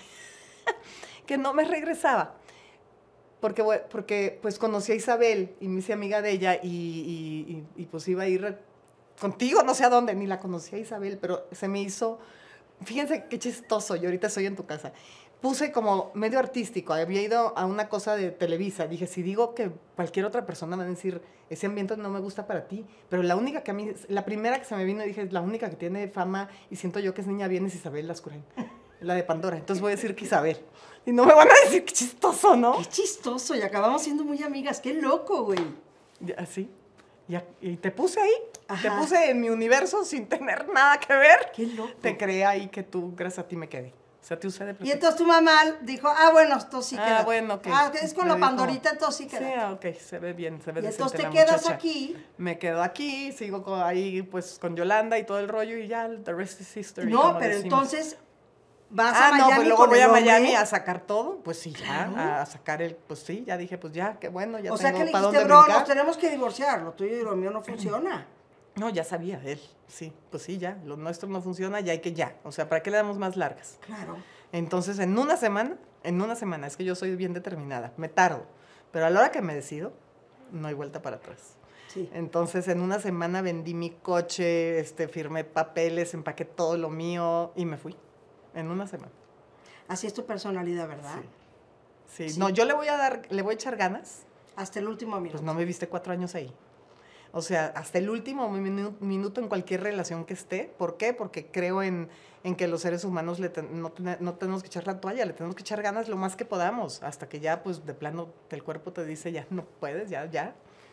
que no me regresaba. Porque, bue- porque pues conocí a Isabel y me hice amiga de ella, y, y- y- y, pues iba a ir contigo, no sé a dónde, ni la conocí a Isabel, pero se me hizo, fíjense qué chistoso, yo ahorita estoy en tu casa. Puse como medio artístico, había ido a una cosa de Televisa, dije, si digo que cualquier otra persona va a decir, ese ambiente no me gusta para ti, pero la única que a mí, la primera que se me vino, dije, la única que tiene fama y siento yo que es niña bien es Isabel Lascurain, la de Pandora, entonces voy a decir que Isabel. Y no me van a decir, qué chistoso, ¿no? Qué chistoso, y acabamos siendo muy amigas. Qué loco, güey. Ya, así. Ya, y te puse ahí, te Ajá. puse en mi universo sin tener nada que ver. Qué loco. Te creé ahí que tú, gracias a ti, me quedé. O sea, te usé de Y pretexto. entonces tu mamá dijo, ah, bueno, esto sí Ah, queda. bueno, ok. Ah, es con Me la dijo, Pandorita, entonces sí Sí, queda. ah, ok, se ve bien, se ve Y decente entonces te la quedas muchacha. aquí. Me quedo aquí, sigo con- ahí pues con Yolanda y todo el rollo y ya, the rest is history. No, como pero decimos. entonces vas Ah, a no, Miami pues luego con voy el a hombre. Miami a sacar todo, pues sí, ya, Claro. a, a sacar el, pues sí, ya dije, pues ya, qué bueno, ya O sea tengo que le para dijiste, dónde bro, brincar. nos tenemos que divorciar. Lo tuyo y lo mío no funciona. No, ya sabía él, sí, pues sí, ya, lo nuestro no funciona, ya hay que ya, o sea, ¿para qué le damos más largas? Claro. Entonces, en una semana, en una semana, es que yo soy bien determinada, me tardo, pero a la hora que me decido, no hay vuelta para atrás. Sí. Entonces, en una semana vendí mi coche, este, firmé papeles, empaqué todo lo mío y me fui, en una semana. Así es tu personalidad, ¿verdad? Sí, Sí. no, yo le voy a dar, le voy a echar ganas, Hasta el último minuto. pues no me viste cuatro años ahí. O sea, hasta el último minu- minuto en cualquier relación que esté. ¿Por qué? Porque creo en, en que los seres humanos le ten- no, ten- no tenemos que echar la toalla, le tenemos que echar ganas lo más que podamos, hasta que ya, pues, de plano, el cuerpo te dice, ya no puedes, ya, ya.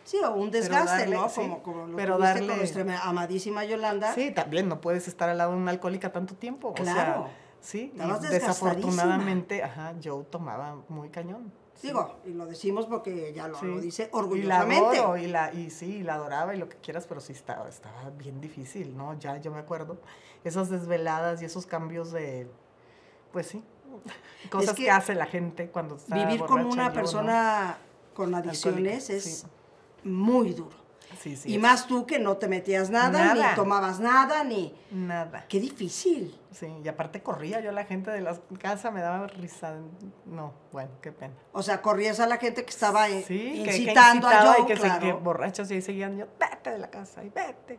Sí, o un desgaste, darle, ¿no? sí, Como, como lo pero tuviste darle, con nuestra amadísima Yolanda. Sí, también no puedes estar al lado de una alcohólica tanto tiempo. Claro. O sea, sí, Estabas y desgastadísima. desafortunadamente, ajá, yo tomaba muy cañón. Sí. Digo, y lo decimos porque ella lo, Sí. lo dice Y la orgullosamente. adoro, y, la, y sí, y la adoraba y lo que quieras, pero sí estaba, estaba bien difícil, ¿no? Ya yo me acuerdo, esas desveladas y esos cambios de, pues sí, cosas que que, hace la gente cuando está Vivir con borracha, una yo, persona con adicciones Alcohólica, es sí. muy duro. Sí, sí. Y es. más tú que no te metías nada, Nada. ni tomabas nada, ni... Nada. Qué difícil. Sí, y aparte corría yo a la gente de la casa, me daba risa. No, bueno, qué pena. O sea, corrías a la gente que estaba Sí, incitando, que, que incitaba a Joe, y que, claro. se, que borrachos y ahí seguían yo, vete de la casa y vete.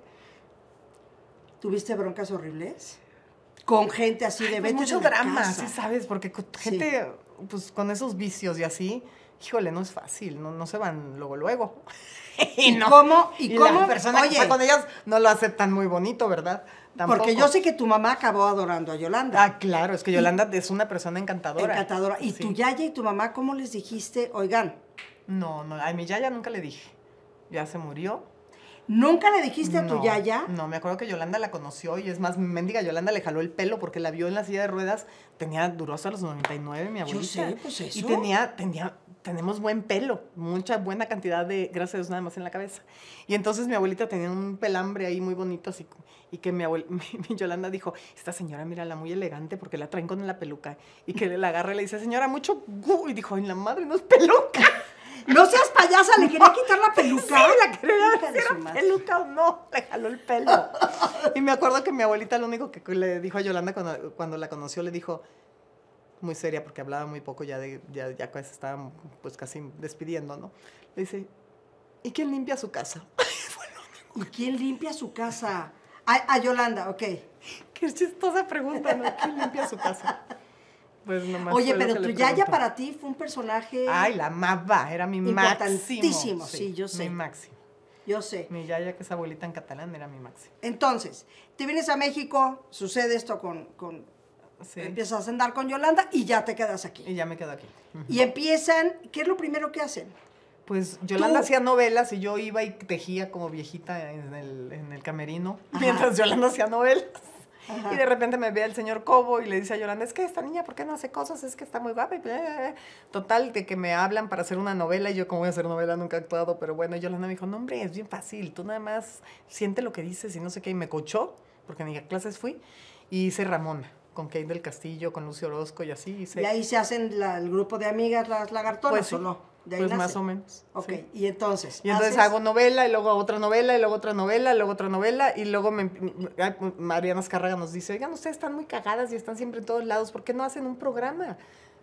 ¿Tuviste broncas horribles? Con gente así de Ay, vete pues mucho de la drama, casa. sí sabes, porque con Sí. gente pues con esos vicios y así, híjole, no es fácil, no, no se van luego luego. ¿Y no. cómo? ¿Y, Y cómo? la persona Oye, que está con ellos no lo aceptan muy bonito, ¿verdad? Tampoco. porque yo sé que tu mamá acabó adorando a Yolanda. Ah, claro, es que Yolanda es una persona encantadora. Encantadora. Y Sí. tu yaya y tu mamá, ¿cómo les dijiste? Oigan, No, no, a mi yaya nunca le dije. Ya se murió. ¿nunca le dijiste a tu No, yaya? No, me acuerdo que Yolanda la conoció y es más, mendiga Yolanda le jaló el pelo porque la vio en la silla de ruedas. Tenía, duró hasta los noventa y nueve, mi abuelita. sé, pues eso. Y tenía, tenía, tenemos buen pelo, mucha buena cantidad de, gracias a Dios, nada más en la cabeza. Y entonces mi abuelita tenía un pelambre ahí muy bonito, así, y que mi, abuel, mi, mi Yolanda dijo, esta señora, mírala, muy elegante porque la traen con la peluca. Y que la agarra y le dice, señora, mucho gu. Y dijo, ay, la madre, no es peluca. No seas payasa, le quería quitar la peluca. Sí, la quería Hija de hacer su madre. peluca o no, le jaló el pelo. Y me acuerdo que mi abuelita lo único que le dijo a Yolanda cuando, cuando la conoció, le dijo, muy seria, porque hablaba muy poco, ya de, ya, ya casi estaba pues casi despidiendo, ¿no? Le dice, ¿y quién limpia su casa? ¿Y quién limpia su casa? A, a Yolanda, ok. Qué chistosa pregunta, ¿no? ¿Quién limpia su casa? Pues nomás Oye, fue lo pero que tu le yaya preguntó. para ti fue un personaje... Ay, la amaba, era mi Importantísimo, máximo. sí, yo sé. Mi máximo. Yo sé. Mi yaya, que es abuelita en catalán, era mi máximo. Entonces, te vienes a México, sucede esto con... con Sí. empiezas a andar con Yolanda y ya te quedas aquí. Y ya me quedo aquí. Ujú. Y empiezan... ¿Qué es lo primero que hacen? Pues Yolanda Tú. hacía novelas y yo iba y tejía como viejita en el, en el camerino, Ajá. mientras Yolanda hacía novelas. Ajá. Y de repente me ve el señor Cobo y le dice a Yolanda, es que esta niña, ¿por qué no hace cosas? Es que está muy guapa. Y bla, bla, bla. Total, de que me hablan para hacer una novela y yo, ¿cómo voy a hacer novela? Nunca he actuado, pero bueno, Yolanda me dijo, no, hombre, es bien fácil, tú nada más siente lo que dices y no sé qué. Y me coachó, porque ni a clases fui, y hice Ramona, con Kate del Castillo, con Lucio Orozco y así. Hice, Y ahí se hacen la- el grupo de amigas, las lagartonas, pues sí, ¿o no? De ahí pues nace. más o menos. Ok, sí. y entonces... Y entonces haces- hago novela, y luego otra novela, y luego otra novela, y luego otra novela, y luego me, ay, Mariana Azcárraga nos dice, oigan, ustedes están muy cagadas y están siempre en todos lados, ¿por qué no hacen un programa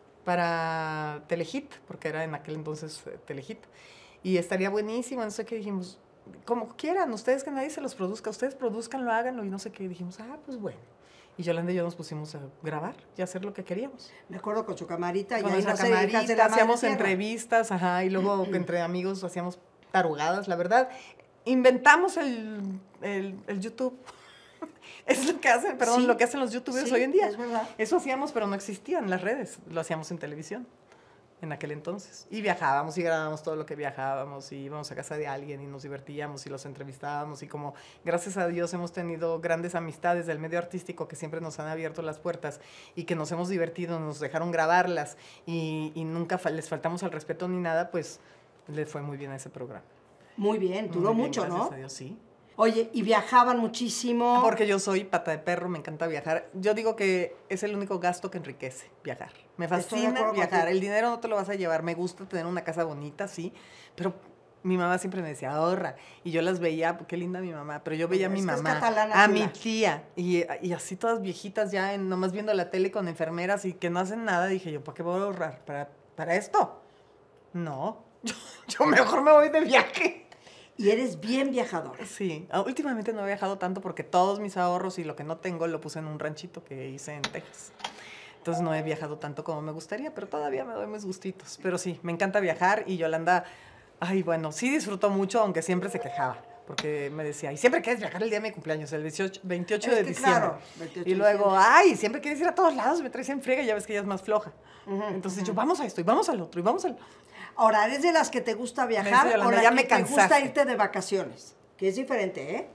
para Telehit? Porque era en aquel entonces eh, Telehit. Y estaría buenísimo, no sé qué, dijimos, como quieran, ustedes que nadie se los produzca, ustedes produzcanlo, háganlo, y no sé qué, y dijimos, ah, pues bueno. Y Yolanda y yo nos pusimos a grabar y a hacer lo que queríamos. Me acuerdo con su camarita y Con ahí nuestra nace Hijas de camarita, la Madre hacíamos Tierra. entrevistas, ajá, y luego entre amigos hacíamos tarugadas, la verdad. Inventamos el, el, el YouTube. Es lo que hacen, perdón, Sí, lo que hacen los youtubers sí, hoy en día. es verdad. Eso hacíamos, pero no existían las redes. Lo hacíamos en televisión en aquel entonces. Y viajábamos y grabábamos todo lo que viajábamos y íbamos a casa de alguien y nos divertíamos y los entrevistábamos y como gracias a Dios hemos tenido grandes amistades del medio artístico que siempre nos han abierto las puertas y que nos hemos divertido, nos dejaron grabarlas y, y nunca fa- les faltamos al respeto ni nada, pues les fue muy bien a ese programa. Muy bien, duró Muy bien, mucho, gracias ¿no? a Dios, sí. Oye, y viajaban muchísimo. Porque yo soy pata de perro, me encanta viajar. Yo digo que es el único gasto que enriquece, viajar. Me Estoy de fascina acuerdo viajar. contigo. El dinero no te lo vas a llevar. Me gusta tener una casa bonita, sí, pero mi mamá siempre me decía, ahorra. Y yo las veía, qué linda mi mamá, pero yo veía a mi Es que es mamá, catalana, a chula. mi tía, y, y así todas viejitas ya, en, nomás viendo la tele con enfermeras y que no hacen nada. Dije yo, ¿para qué voy a ahorrar? ¿Para, para esto? No, yo, yo mejor me voy de viaje. Y eres bien viajadora. Sí, ah, últimamente no he viajado tanto porque todos mis ahorros y lo que no tengo lo puse en un ranchito que hice en Texas. Entonces no he viajado tanto como me gustaría, pero todavía me doy mis gustitos. Pero sí, me encanta viajar y Yolanda, ay, bueno, sí disfrutó mucho, aunque siempre se quejaba. Porque me decía, y siempre quieres viajar el día de mi cumpleaños, el dieciocho, veintiocho Es de que diciembre. claro, veintiocho Y de luego, diciembre. ay, siempre quieres ir a todos lados, me traes en friega, ya ves que ella es más floja. Ujú, Entonces ujú. yo, vamos a esto, y vamos al otro, y vamos al... Ahora, ¿eres de las que te gusta viajar Me dice o Yolanda, la ya que me te gusta cansaste. irte de vacaciones? Que es diferente, ¿eh?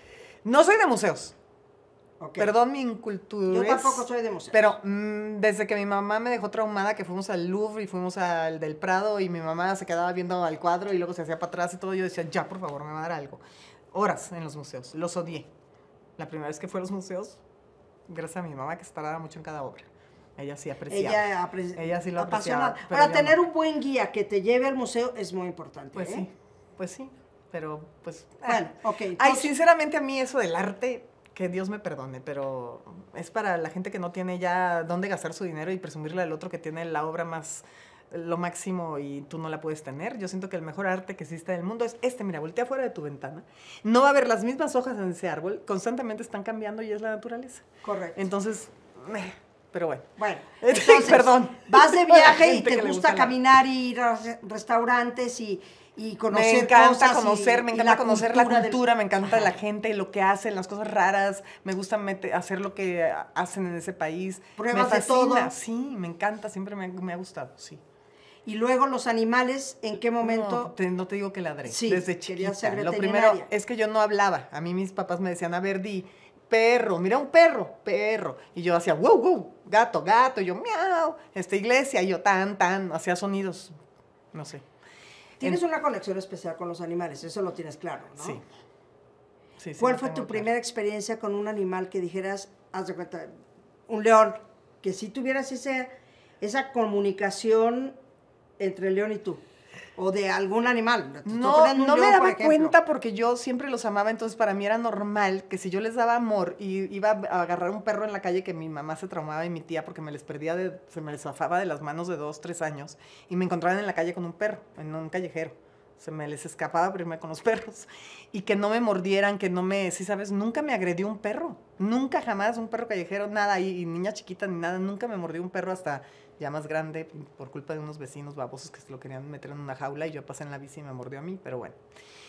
No soy de museos. Ok. Perdón mi incultura. Yo tampoco soy de museos. Pero mm, desde que mi mamá me dejó traumada, que fuimos al Louvre y fuimos al del Prado y mi mamá se quedaba viendo al cuadro y luego se hacía para atrás y todo, yo decía, ya, por favor, me va a dar algo. Horas en los museos, los odié. La primera vez que fui a los museos, gracias a mi mamá que se tardaba mucho en cada obra. Ella sí apreciaba. Ella, apre- Ella sí lo apasionada. apreciaba. pero Ahora, yo tener no. un buen guía que te lleve al museo es muy importante, Pues ¿eh? sí, pues sí, pero pues... Bueno, ah. ok. Ay, entonces- sinceramente a mí eso del arte, que Dios me perdone, pero es para la gente que no tiene ya dónde gastar su dinero y presumirle al otro que tiene la obra más, lo máximo y tú no la puedes tener. Yo siento que el mejor arte que existe en el mundo es este, mira, voltea fuera de tu ventana. No va a haber las mismas hojas en ese árbol, constantemente están cambiando y es la naturaleza. Correcto. Entonces, eh, pero bueno. Bueno, Entonces, entonces, perdón. vas de Para la viaje y gente te que le gusta gusta la- caminar y ir a re- restaurantes y, y conocer Me encanta cosas conocer, y- me y encanta conocer la del- cultura, me encanta Ajá. la gente, lo que hacen, las cosas raras, me gusta mete- hacer lo que hacen en ese país. Pruebas me de todo. fascina, sí, me encanta, siempre me, me ha gustado, sí. Y luego los animales, ¿en qué momento? No te, no te digo que ladré, Sí, desde quería chiquita. ser Lo veterinaria. primero es que yo no hablaba, a mí mis papás me decían, a ver, di, perro, mira un perro, perro. Y yo hacía, wow, wow, gato, gato, y yo, miau, esta iglesia, y yo tan, tan, hacía sonidos, no sé. Tienes En- una conexión especial con los animales, eso lo tienes claro, ¿no? Sí. Sí, sí, ¿Cuál lo fue tengo tu claro. primera experiencia con un animal que dijeras, haz de cuenta, un león, que si tuvieras ese, esa comunicación entre el león y tú? O de algún animal. Te estoy No, poniendo un no me león, por daba ejemplo. cuenta porque yo siempre los amaba, entonces para mí era normal que si yo les daba amor y iba a agarrar un perro en la calle que mi mamá se traumaba y mi tía porque me les perdía, de, se me les zafaba de las manos de dos, tres años y me encontraban en la calle con un perro, en un callejero. Se me les escapaba primero con los perros y que no me mordieran, que no me, sí sabes, nunca me agredió un perro, nunca jamás un perro callejero, nada, y, y niña chiquita ni nada, nunca me mordió un perro hasta ya más grande por culpa de unos vecinos babosos que se lo querían meter en una jaula y yo pasé en la bici y me mordió a mí, pero bueno.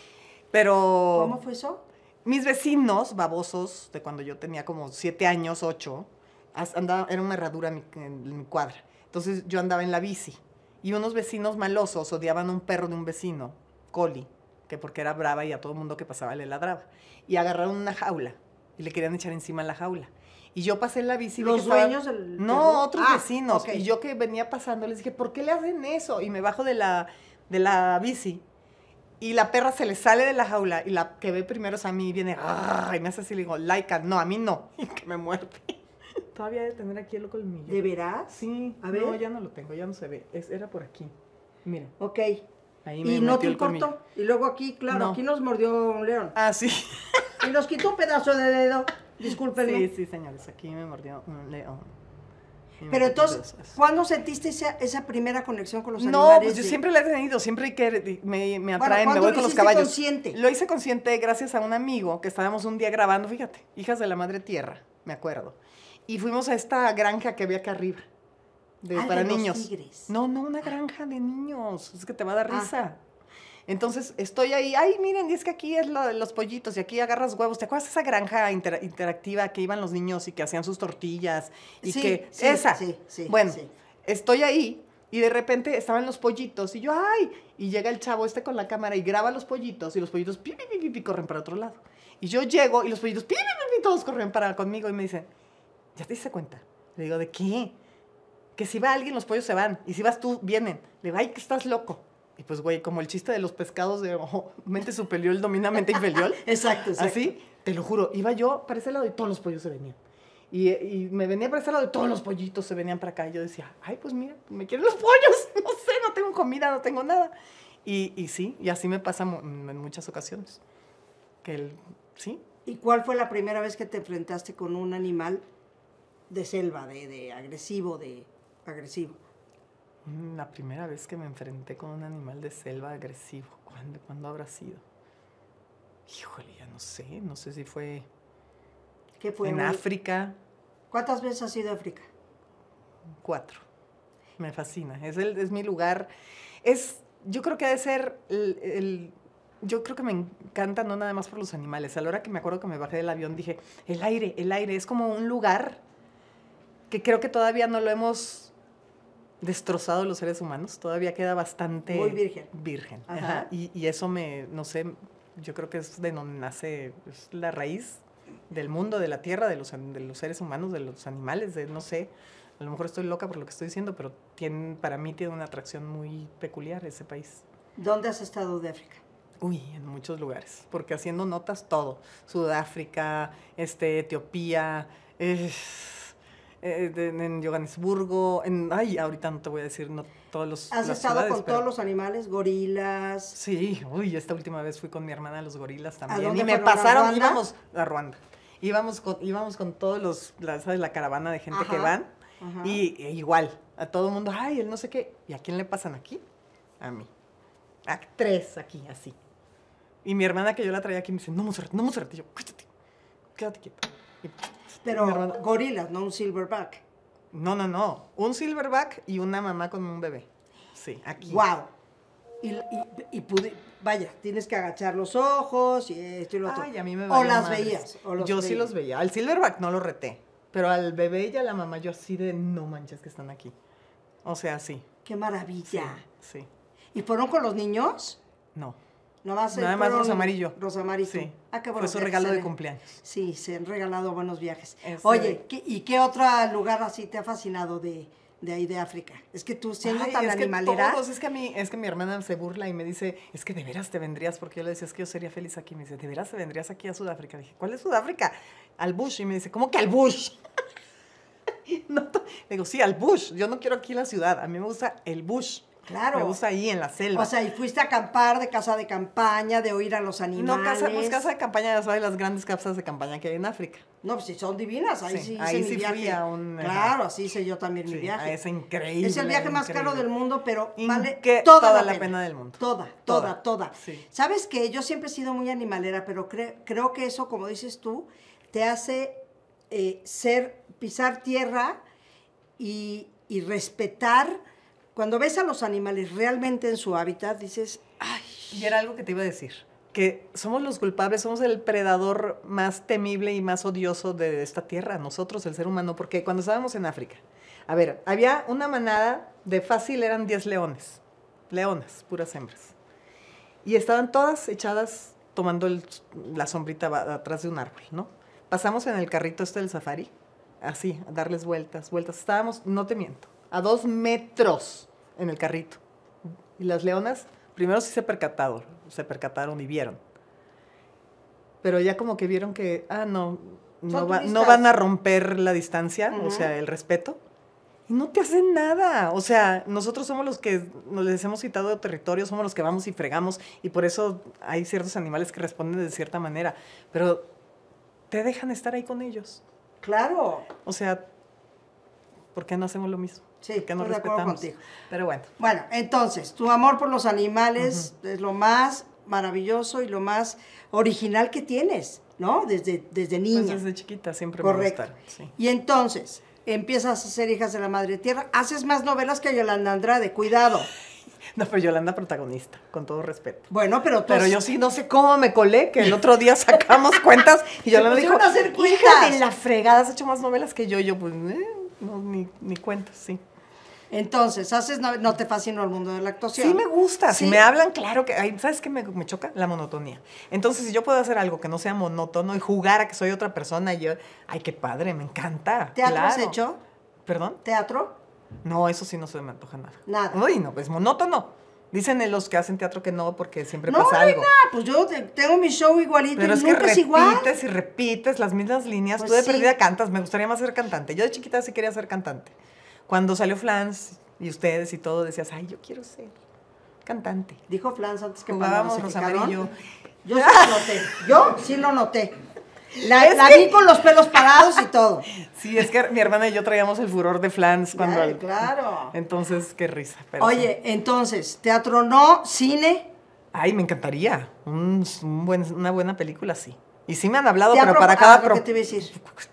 Pero ¿Cómo fue eso? mis vecinos babosos de cuando yo tenía como siete años, ocho, as- andaba, era una herradura en mi, en mi cuadra. Entonces yo andaba en la bici y unos vecinos malosos odiaban a un perro de un vecino, Coli, que porque era brava y a todo el mundo que pasaba le ladraba. Y agarraron una jaula y le querían echar encima la jaula. Y yo pasé en la bici. vi ¿Los que estaba- dueños del No, perro? otros Ah, vecinos. ok. Y yo que venía pasando les dije, ¿por qué le hacen eso? Y me bajo de la, de la bici. Y la perra se le sale de la jaula y la que ve primero es a mí y viene "Arr", y me hace así, le digo, Laika, no, a mí no. Y que me muerde. Todavía debe tener aquí el colmillo. ¿De veras? Sí, A no, ver. ya no lo tengo, ya no se ve. Es- era por aquí. Mira, Ok. ahí ¿Y me no te metió el importó? colmillo. Y luego aquí, claro, No. aquí nos mordió un león. Ah, sí. Y nos quitó un pedazo de dedo. Discúlpenme. Sí, sí, señores, aquí me mordió un león. Y me Pero quitó entonces, dos. ¿cuándo sentiste esa, esa primera conexión con los No, animales? pues yo de- siempre la he tenido, siempre hay que me, me Bueno, atraen, me ¿cuándo voy lo con los hiciste caballos. consciente? Lo hice consciente gracias a un amigo que estábamos un día grabando, fíjate, Hijas de la Madre Tierra, me acuerdo. Y fuimos a esta granja que había acá arriba, de, Ah, para de los niños. tigres. No, no, una granja de niños, es que te va a dar Ah. risa. Entonces estoy ahí, ay, miren, y es que aquí es lo de los pollitos y aquí agarras huevos. ¿Te acuerdas de esa granja intera- interactiva que iban los niños y que hacían sus tortillas? Y Sí, que, sí, esa. sí, sí, bueno, sí. estoy ahí y de repente estaban los pollitos y yo, ay, y llega el chavo este con la cámara y graba los pollitos y los pollitos pi, pi, pi, pi, pi, corren para otro lado. Y yo llego y los pollitos pi, pi, pi, pi, todos corren para conmigo y me dicen, ¿ya te diste cuenta? Le digo, ¿de qué? Que si va alguien los pollos se van y si vas tú vienen. Le digo, ay, que estás loco. Y pues, güey, como el chiste de los pescados de oh, mente superior domina mente inferior. Exacto, exacto. Así, te lo juro, iba yo para ese lado y todos los pollos se venían. Y, y me venía para ese lado y todos los pollitos se venían para acá. Y yo decía, ay, pues mira, me quieren los pollos. No sé, no tengo comida, no tengo nada. Y, y sí, y así me pasa mu- en muchas ocasiones. Que el, sí, ¿Y cuál fue la primera vez que te enfrentaste con un animal de selva, de, de agresivo, de agresivo? Mm, la primera vez que me enfrenté con un animal de selva agresivo, ¿cuándo, ¿cuándo habrá sido? Híjole, ya no sé, no sé si fue, ¿Qué fue? en un- África, ¿Cuántas veces has ido a África? cuatro. Me fascina, es, el, es mi lugar. Es, yo creo que ha de ser el, el- yo creo que me encanta no nada más por los animales. A la hora que me acuerdo que me bajé del avión dije, el aire, el aire, es como un lugar que creo que todavía no lo hemos destrozado los seres humanos, todavía queda bastante... Muy virgen. Virgen, Ajá. ajá. Y, y eso me, no sé, yo creo que es de donde nace es la raíz del mundo, de la tierra, de los, de los seres humanos, de los animales, de no sé, a lo mejor estoy loca por lo que estoy diciendo, pero tiene, para mí tiene una atracción muy peculiar ese país. ¿Dónde has estado de África? Uy, en muchos lugares, porque haciendo notas todo, Sudáfrica, este, Etiopía, eh, eh, de- en Johannesburgo, en, ay, ahorita no te voy a decir no, todos los ¿Has las estado ciudades, con pero- todos los animales? Gorilas. Sí, uy, esta última vez fui con mi hermana a los gorilas también. dónde Y me fueron? ¿A pasaron, Ruanda? íbamos a Ruanda. Íbamos con, íbamos con todos los, la, ¿sabes? La caravana de gente que Ajá, van. ajá. Y e igual, a todo el mundo, ay, él no sé qué. ¿Y a quién le pasan aquí? A mí. A tres aquí, así. Y mi hermana que yo la traía aquí me dice, no, Monserrat, no, Monserrat. Y yo, quédate, quédate quieta. Y- Pero mi hermana- gorilas, no un silverback. no, no, no. Un silverback y una mamá con un bebé. Sí, aquí. ¡Wow! Y, y, y pude- vaya, tienes que agachar los ojos y esto y lo otro. Ay, a mí me o valió las madres. veías. O los yo sí veías. los veía. Al silverback no lo reté. Pero al bebé y a la mamá yo así de, no manches que están aquí. O sea, sí. ¡Qué maravilla! Sí. ¿Y fueron con los niños? No. Nomás, eh, Nada más fueron Rosamar y yo. Rosamar y tú. Sí. Ah, qué Fue buenos su viajes regalo se de ven. cumpleaños. Sí, se han regalado buenos viajes. Ese Oye, de- ¿qué- ¿y qué otro lugar así te ha fascinado de, de ahí de África? Es que tú siendo Ay, tan es que animalera... todos, es que a mí, es que mi hermana se burla y me dice, es que de veras te vendrías, porque yo le decía, es que yo sería feliz aquí. Me dice, ¿de veras te vendrías aquí a Sudáfrica? Dije, ¿cuál es Sudáfrica? Al bush. Y me dice, ¿cómo que al bush? No, to- le digo, sí, al bush. Yo no quiero aquí la ciudad. A mí me gusta el bush. Claro. Me gusta ahí en la selva. O sea, y fuiste a acampar de casa de campaña, de oír a los animales. no, casa, pues casa de campaña, ya sabes, las grandes casas de campaña que hay en África. No, pues sí, son divinas. Ahí Sí, sí, ahí hice sí mi fui viaje. a un- Claro, así hice yo también mi Sí, viaje. a ese increíble. Es el viaje más increíble. caro del mundo, pero Inque- vale toda toda, la la, pena del mundo. Toda, Toda, toda, toda. sí. ¿Sabes qué? Yo siempre he sido muy animalera, pero cre- creo que eso, como dices tú, te hace eh, ser, pisar tierra y, y respetar. Cuando ves a los animales realmente en su hábitat, dices, ay, Y era algo que te iba a decir, que somos los culpables, somos el predador más temible y más odioso de esta tierra, nosotros, el ser humano, porque cuando estábamos en África, a ver, había una manada de fácil, eran diez leones, leonas, puras hembras, y estaban todas echadas tomando el- la sombrita ba- atrás de un árbol, ¿no? Pasamos en el carrito este del safari, así, a darles vueltas, vueltas, estábamos, no te miento, a dos metros en el carrito, y las leonas primero sí se percataron, se percataron y vieron. Pero ya como que vieron que, ah, no, no, Son va- turistas. no van a romper la distancia, Ujú. o sea, el respeto. Y no te hacen nada. O sea, nosotros somos los que nos les hemos quitado territorio, somos los que vamos y fregamos. Y por eso hay ciertos animales que responden de cierta manera. Pero te dejan estar ahí con ellos. claro. O sea, ¿por qué no hacemos lo mismo? Sí, ¿Por qué no estoy de acuerdo respetamos? contigo. Pero bueno. Bueno, entonces, tu amor por los animales es lo más maravilloso y lo más original que tienes, ¿no? Desde, desde niña. Pues desde chiquita siempre Correcto. me gustaron. Sí. Y entonces, empiezas a ser hijas de la madre tierra, haces más novelas que Yolanda Andrade, cuidado. No, pero Yolanda protagonista, con todo respeto. Bueno, pero tú... Pero yo sí no sé cómo me colé, que el otro día sacamos cuentas y Se Yolanda dijo, pusieron a hacer hija cuentas". de la fregada, has hecho más novelas que yo. Y yo, pues, eh, no, ni, ni cuentas, sí. Entonces, haces no, no te fascinó el mundo de la actuación. Sí me gusta, Sí. si me hablan, claro que, ay, ¿sabes qué me, me choca? La monotonía. Entonces, si yo puedo hacer algo que no sea monótono y jugar a que soy otra persona, y yo, ay, qué padre, me encanta. ¿Teatro has claro. hecho? ¿Perdón? ¿Teatro? No, eso sí no se me antoja nada. Nada. Uy, no, es monótono. Dicen en los que hacen teatro que no, porque siempre No, pasa no hay algo. nada, pues yo te- tengo mi show igualito Pero y es que nunca es igual. repites y repites las mismas líneas. Pues Tú de sí. perdida cantas. Me gustaría más ser cantante. Yo de chiquita sí quería ser cantante. Cuando salió Flans y ustedes y todo, decías, ay, yo quiero ser cantante. Dijo Flans antes que Jugábamos cuando nos Rosamar y criticaron. yo. Yo sí lo noté. Yo sí lo noté. La, Es la que- vi con los pelos parados y todo. Sí, es que mi hermana y yo traíamos el furor de Flans cuando... Ay, claro. Entonces, qué risa. Pero Oye, sí. entonces, teatro no, cine. Ay, me encantaría. Un, un buen, una buena película, sí. Y sí me han hablado, Te pero apro- para ah, cada... lo pro- que te iba a decir.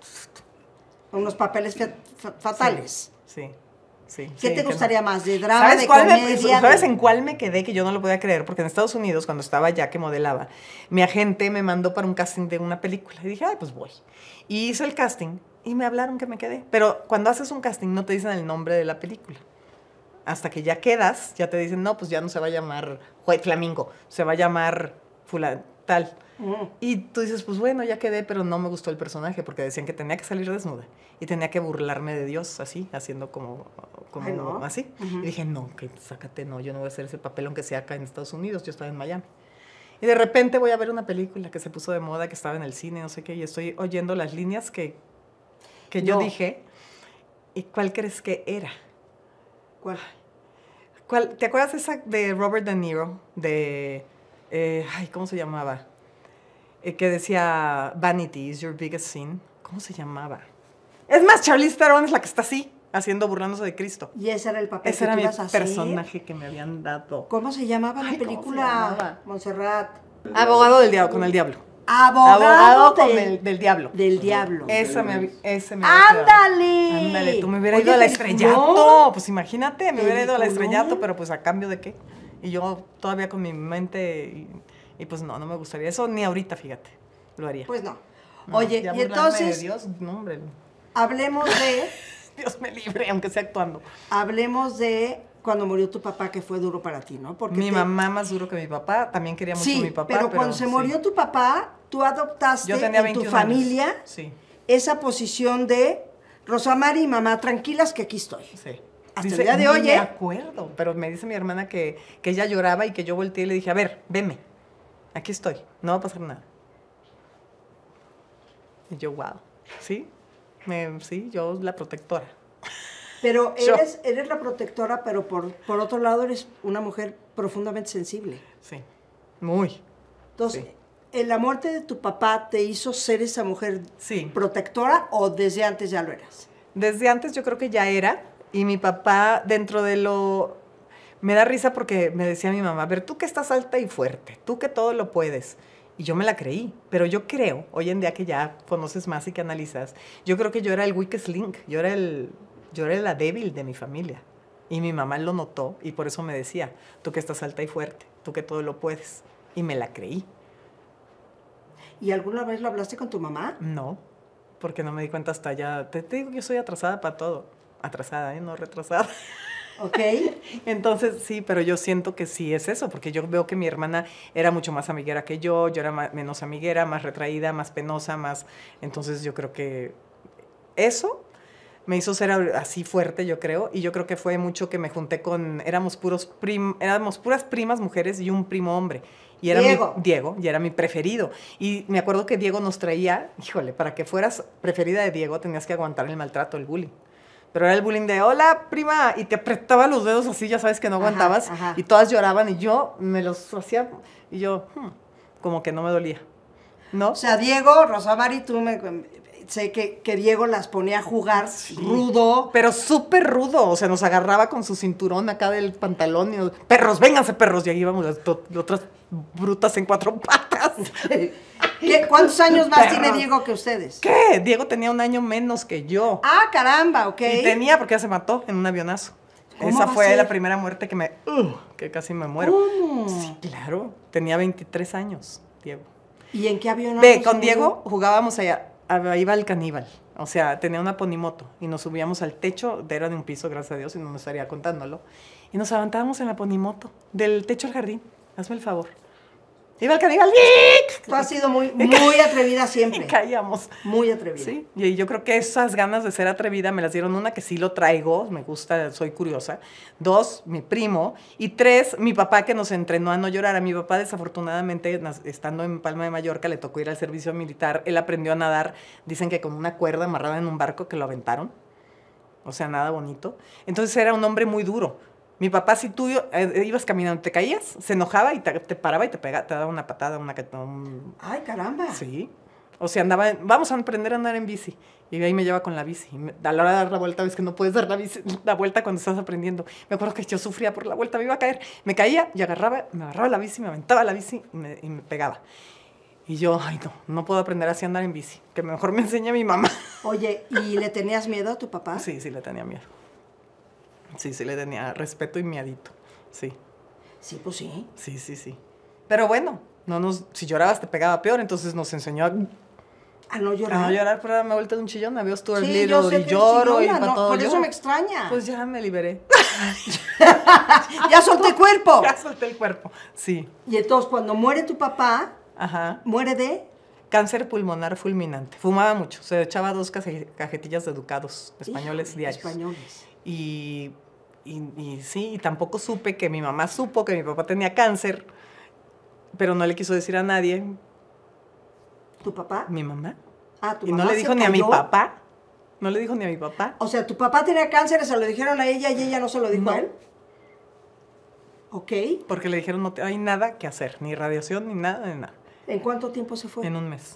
Unos papeles fa- fa- fatales. Sí, sí. ¿Qué sí, te que gustaría no. más? ¿De drama, ¿Sabes, de cuál me- comedia? ¿Sabes de- en cuál me quedé que yo no lo podía creer? Porque en Estados Unidos, cuando estaba ya que modelaba, mi agente me mandó para un casting de una película. Y dije, ay, pues voy. Y hice el casting y me hablaron que me quedé. Pero cuando haces un casting no te dicen el nombre de la película. hasta que ya quedas, ya te dicen, no, pues ya no se va a llamar White Flamingo, se va a llamar fulano, tal. Mm. Y tú dices, pues bueno, ya quedé, pero no me gustó el personaje, porque decían que tenía que salir desnuda y tenía que burlarme de Dios, así, haciendo como, como Ay, ¿no? así. Uh-huh. Y dije, no, que sácate, no, yo no voy a hacer ese papel, aunque sea acá en Estados Unidos, yo estaba en Miami. Y de repente voy a ver una película que se puso de moda, que estaba en el cine, no sé qué, y estoy oyendo las líneas que, que yo no. dije. ¿Y cuál crees que era? ¿Cuál? ¿Cuál? ¿Te acuerdas esa de Robert De Niro? De, eh, ay, ¿cómo se llamaba? Eh, que decía, Vanity is your biggest sin. ¿Cómo se llamaba? Es más, Charlize Theron es la que está así, haciendo, burlándose de Cristo. Y ese era el papel ese que era tú ibas a hacer. Ese era mi personaje que me habían dado. ¿Cómo se llamaba la película? Montserrat. Abogado del diablo, con el diablo. Abogado, Abogado del, con el, del diablo. Del diablo. Ese me, ese me ¡Ándale! Ándale, tú me hubieras ido al estrellato. No. Pues imagínate, me hubiera ido al estrellato, pero pues a cambio de qué. Y yo todavía con mi mente, y, y pues no, no me gustaría. Eso ni ahorita, fíjate, lo haría. Pues no. no Oye, y entonces, de Dios, no, hombre. Hablemos de... Dios me libre, aunque sea actuando. Hablemos de cuando murió tu papá, que fue duro para ti, ¿no? Porque mi te... mamá más duro que mi papá, también quería mucho sí, a mi papá. pero, pero cuando se murió sí. tu papá, tú adoptaste en tu familia sí. esa posición de Rosamari y mamá, tranquilas que aquí estoy. Sí. Hasta dice, el día de hoy, me ¿eh? acuerdo, pero me dice mi hermana que, que ella lloraba y que yo volteé y le dije, a ver, veme, aquí estoy, no va a pasar nada. Y yo, wow, ¿sí? Me, sí, yo la protectora. Pero eres, eres la protectora, pero por, por otro lado eres una mujer profundamente sensible. Sí, muy. Entonces, sí. ¿la muerte de tu papá te hizo ser esa mujer sí. protectora o desde antes ya lo eras? Desde antes yo creo que ya era, y mi papá dentro de lo... Me da risa porque me decía mi mamá, a ver, tú que estás alta y fuerte, tú que todo lo puedes. Y yo me la creí, pero yo creo, hoy en día que ya conoces más y que analizas, yo creo que yo era el weakest link, yo era el... Yo era la débil de mi familia y mi mamá lo notó y por eso me decía, tú que estás alta y fuerte, tú que todo lo puedes. Y me la creí. ¿Y alguna vez lo hablaste con tu mamá? No, porque no me di cuenta hasta allá. Te, te digo que yo soy atrasada para todo. Atrasada, ¿eh? No retrasada. Ok. Entonces, sí, pero yo siento que sí es eso, porque yo veo que mi hermana era mucho más amiguera que yo, yo era más, menos amiguera, más retraída, más penosa, más... Entonces yo creo que eso... me hizo ser así fuerte, yo creo, y yo creo que fue mucho que me junté con, éramos puros prim, éramos puras primas mujeres y un primo hombre. Y era Diego. Mi, Diego, y era mi preferido. Y me acuerdo que Diego nos traía, híjole, para que fueras preferida de Diego tenías que aguantar el maltrato, el bullying. Pero era el bullying de, hola, prima, y te apretaba los dedos así, ya sabes que no aguantabas, ajá, ajá. y todas lloraban, y yo me los hacía, y yo, hmm, como que no me dolía, ¿no? O sea, Diego, Rosamari, tú me... Sé que, que Diego las ponía a jugar sí, rudo. Pero súper rudo. O sea, nos agarraba con su cinturón acá del pantalón. Y, perros, vénganse, perros. Y ahí íbamos las otras brutas en cuatro patas. ¿Qué, ¿Cuántos años más perros. Tiene Diego que ustedes? ¿Qué? Diego tenía un año menos que yo. Ah, caramba, ok. Y tenía porque ya se mató en un avionazo. Esa fue la primera muerte que me... Uh, que casi me muero. ¿Cómo? Sí, claro. Tenía veintitrés años, Diego. ¿Y en qué avión? Ve, con Diego jugábamos allá. Iba al caníbal, o sea, tenía una ponimoto y nos subíamos al techo, era de un piso, gracias a Dios, y no me estaría contándolo, y nos aventábamos en la ponimoto, del techo al jardín, hazme el favor. Iba al caníbal. Tú has sido muy, muy atrevida siempre. Y caíamos. Muy atrevida. Sí, y yo creo que esas ganas de ser atrevida me las dieron una, que sí lo traigo, me gusta, soy curiosa. Dos, mi primo. Y tres, mi papá, que nos entrenó a no llorar. A mi papá, desafortunadamente, estando en Palma de Mallorca, le tocó ir al servicio militar. Él aprendió a nadar, dicen que con una cuerda amarrada en un barco que lo aventaron. O sea, nada bonito. Entonces era un hombre muy duro. Mi papá, si tú eh, ibas caminando, te caías, se enojaba y te, te paraba y te pegaba, te daba una patada, una... Un... ¡Ay, caramba! Sí. O sea, andaba, en, vamos a aprender a andar en bici. Y ahí me lleva con la bici. Me, a la hora de dar la vuelta, ves que no puedes dar la, bici, la vuelta cuando estás aprendiendo. Me acuerdo que yo sufría por la vuelta, me iba a caer. Me caía y agarraba, me agarraba la bici, me aventaba la bici y me, y me pegaba. Y yo, ay, no, no puedo aprender así a andar en bici. Que mejor me enseñe mi mamá. Oye, ¿y le tenías miedo a tu papá? Sí, sí, le tenía miedo. Sí, sí le tenía respeto y miedito, sí. Sí, pues sí. Sí, sí, sí. Pero bueno, no nos, si llorabas te pegaba peor, entonces nos enseñó a, ¿A no llorar? A no llorar, pero me he vuelto de un chillón, me veo Stuart Sí, Little yo sé y que lloro eres y chillona, para no, todo por eso lloro. me extraña. Pues ya me liberé. Ya solté cuerpo. Ya solté el cuerpo, sí. Y entonces cuando muere tu papá, Ajá. muere de... Cáncer pulmonar fulminante. Fumaba mucho, se echaba dos caje- cajetillas de Ducados españoles Híjole, diarios. españoles. Y, y, y sí, y tampoco supe que mi mamá supo que mi papá tenía cáncer, pero no le quiso decir a nadie. ¿Tu papá? ¿Mi mamá? Ah, tu Y mamá no le se dijo ni a mi cayó. papá. No le dijo ni a mi papá. O sea, tu papá tenía cáncer, se lo dijeron a ella y ella no se lo dijo No. a él. Ok. Porque le dijeron no te- hay nada que hacer, ni radiación, ni nada, ni nada. ¿En cuánto tiempo se fue? En un mes.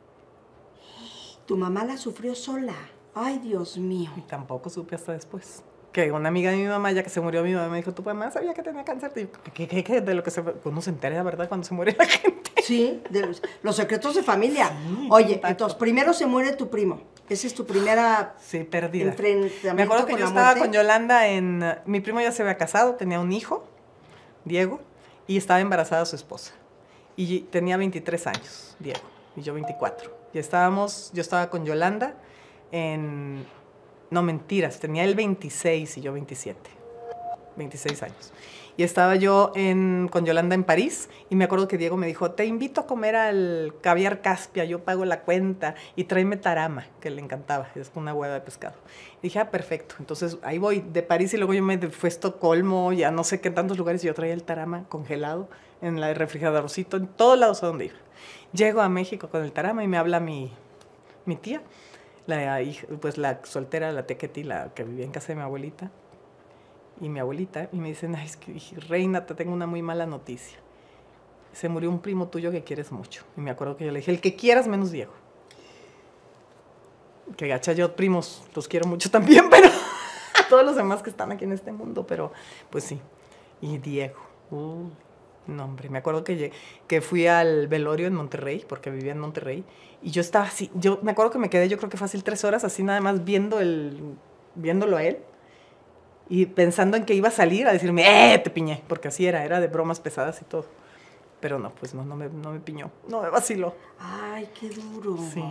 Tu mamá la sufrió sola. Ay, Dios mío. Y tampoco supe hasta después. Que una amiga de mi mamá, ya que se murió mi mamá, me dijo, tu mamá sabía que tenía cáncer. Y yo, ¿qué, qué, qué? De lo que se... Uno se entera, ¿verdad? Cuando se muere la gente. Sí, de los, los secretos de familia. Sí, Oye, exacto. entonces primero se muere tu primo. Esa es tu primera Sí, perdida. enfrentamiento Me acuerdo que con yo la estaba muerte. con Yolanda en... uh, mi primo ya se había casado, tenía un hijo, Diego, y estaba embarazada su esposa. Y tenía veintitrés años, Diego, y yo veinticuatro. Y estábamos, yo estaba con Yolanda en... No, mentiras, tenía él veintiséis y yo veintisiete. veintiséis años. Y estaba yo en, con Yolanda en París y me acuerdo que Diego me dijo, te invito a comer al caviar Caspia, yo pago la cuenta y tráeme tarama, que le encantaba, es una hueva de pescado. Y dije, ah, perfecto. Entonces ahí voy de París y luego yo me fui a Estocolmo, ya no sé qué tantos lugares, y yo traía el tarama congelado en el refrigeradorcito, en todos lados a donde iba. Llego a México con el tarama y me habla mi, mi tía, la hija, pues la soltera, la Tequeti, la que vivía en casa de mi abuelita, y mi abuelita, y me dicen, ay, es que, reina, te tengo una muy mala noticia. Se murió un primo tuyo que quieres mucho. Y me acuerdo que yo le dije, el que quieras menos Diego. Que gacha, yo primos los quiero mucho también, pero a todos los demás que están aquí en este mundo, pero pues sí. Y Diego, uh, no hombre, me acuerdo que, llegué, que fui al velorio en Monterrey, porque vivía en Monterrey, y yo estaba así, yo me acuerdo que me quedé, yo creo que fácil tres horas así nada más viendo el, viéndolo a él, y pensando en que iba a salir a decirme, ¡eh, te piñé! Porque así era, era de bromas pesadas y todo. Pero no, pues no, no me, no me piñó, no me vaciló. Ay, qué duro. Sí,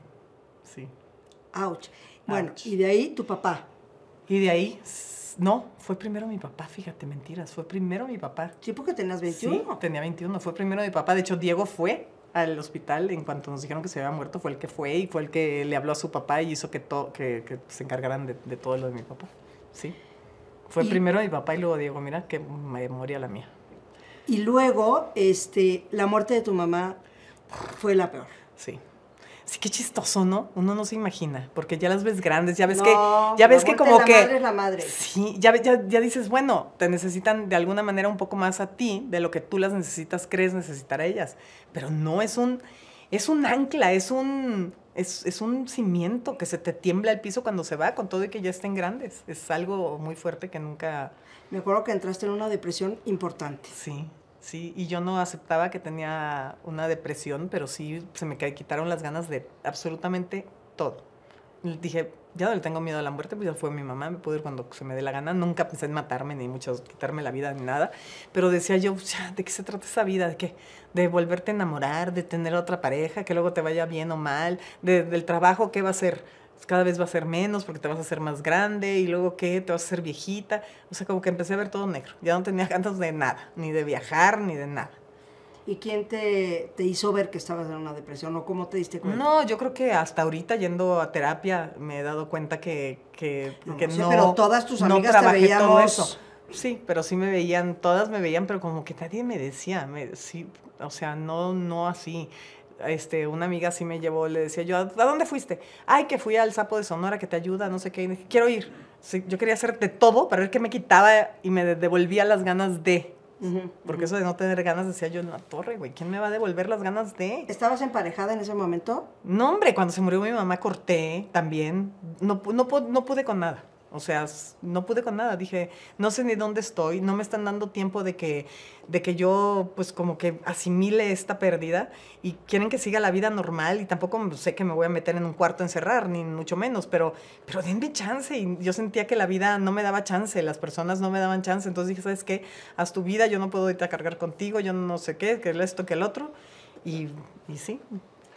sí. Ouch. Bueno, Ouch. y de ahí tu papá. Y de ahí, no, fue primero mi papá, fíjate, mentiras, fue primero mi papá. Sí, porque tenías Sí, veintiuno. tenía veintiuno, fue primero mi papá. De hecho, Diego fue al hospital en cuanto nos dijeron que se había muerto, fue el que fue y fue el que le habló a su papá y hizo que, to, que, que se encargaran de, de todo lo de mi papá. Sí. Fue Y- primero mi papá y luego Diego, mira qué memoria la mía. Y luego, este, la muerte de tu mamá fue la peor. Sí. Sí, qué chistoso, ¿no? Uno no se imagina, porque ya las ves grandes, ya ves No, que, ya ves la que muerte como de la que... madre es la madre. Sí, ya, ya, ya dices, bueno, te necesitan de alguna manera un poco más a ti de lo que tú las necesitas, crees necesitar a ellas. Pero no, es un, es un ancla, es un, es, es un cimiento que se te tiembla el piso cuando se va, con todo y que ya estén grandes. Es algo muy fuerte que nunca... Me acuerdo que entraste en una depresión importante. Sí, sí, y yo no aceptaba que tenía una depresión, pero sí se me ca- quitaron las ganas de absolutamente todo. Dije, ya no le tengo miedo a la muerte, pues ya fue mi mamá, me puedo ir cuando se me dé la gana. Nunca pensé en matarme, ni mucho quitarme la vida, ni nada. Pero decía yo, ya, ¿de qué se trata esa vida? ¿De qué? De volverte a enamorar, de tener otra pareja, que luego te vaya bien o mal, de, del trabajo, ¿qué va a ser? Cada vez va a ser menos porque te vas a hacer más grande y luego ¿qué? Te vas a hacer viejita. O sea, como que empecé a ver todo negro. Ya no tenía ganas de nada, ni de viajar, ni de nada. ¿Y quién te, te hizo ver que estabas en una depresión o cómo te diste cuenta? No, yo creo que hasta ahorita yendo a terapia me he dado cuenta que, que, No, que sí, no, pero todas tus no amigas te trabajé todo veíamos- eso. Sí, pero sí me veían, todas me veían, pero como que nadie me decía, me, sí, o sea, no, no así. Este, una amiga sí me llevó, le decía yo, ¿a dónde fuiste? Ay, que fui al Sapo de Sonora, que te ayuda, no sé qué. Y dije, quiero ir. Sí, yo quería hacer de todo para ver qué me quitaba y me de- devolvía las ganas de. Ujú, Porque ujú. eso de no tener ganas, decía yo, en la torre, güey, ¿quién me va a devolver las ganas de? ¿Estabas emparejada en ese momento? No, hombre, cuando se murió mi mamá corté también. No, pu- no, pu- no pude con nada. O sea, s- no pude con nada. Dije, no sé ni dónde estoy, no me están dando tiempo de que, de que yo, pues, como que asimile esta pérdida y quieren que siga la vida normal y tampoco sé que me voy a meter en un cuarto a encerrar, ni mucho menos, pero, pero denme chance. Y yo sentía que la vida no me daba chance, las personas no me daban chance. Entonces dije, ¿sabes qué? Haz tu vida, yo no puedo irte a cargar contigo, yo no sé qué, que esto, que el otro. Y, y sí.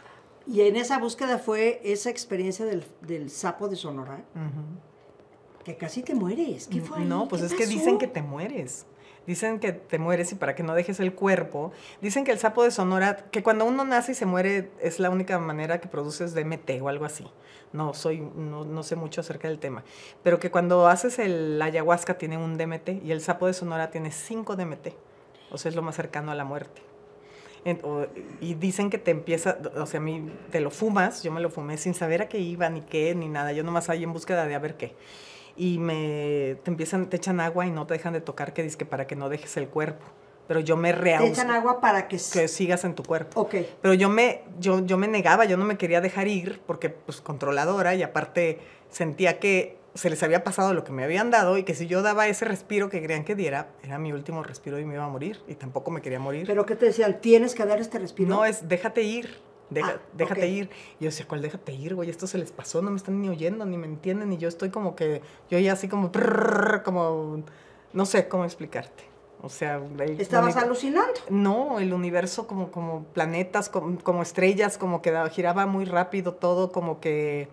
Y en esa búsqueda fue esa experiencia del, del sapo de Sonora, uh-huh. que casi te mueres. ¿Qué fue ahí? No, pues ¿Qué es pasó? que dicen que te mueres. Dicen que te mueres y para que no dejes el cuerpo. Dicen que el sapo de Sonora, que cuando uno nace y se muere es la única manera que produces D M T o algo así. No, soy, no, no sé mucho acerca del tema. Pero que cuando haces el la ayahuasca tiene un D M T y el sapo de Sonora tiene cinco D M T. O sea, es lo más cercano a la muerte. En, o, y dicen que te empieza, o sea, a mí te lo fumas, yo me lo fumé sin saber a qué iba, ni qué, ni nada. Yo nomás ahí en búsqueda de a ver qué. Y me, te empiezan, te echan agua y no te dejan de tocar, que dice que para que no dejes el cuerpo. Pero yo me rehuso. Te echan agua para que... que sigas en tu cuerpo. Ok. Pero yo me, yo, yo me negaba, yo no me quería dejar ir, porque pues controladora, y aparte sentía que se les había pasado lo que me habían dado, y que si yo daba ese respiro que querían que diera, era mi último respiro y me iba a morir, y tampoco me quería morir. ¿Pero qué te decían? ¿Tienes que dar este respiro? No, es déjate ir. Deja, ah, déjate okay. ir. Y yo decía, ¿cuál déjate ir, güey? Esto se les pasó, no me están ni oyendo, ni me entienden. Y yo estoy como que, yo ya así como, prrr, como, no sé cómo explicarte. O sea, el, ¿estabas alucinando? No, el universo como, como planetas, como, como estrellas, como que giraba muy rápido todo, como que,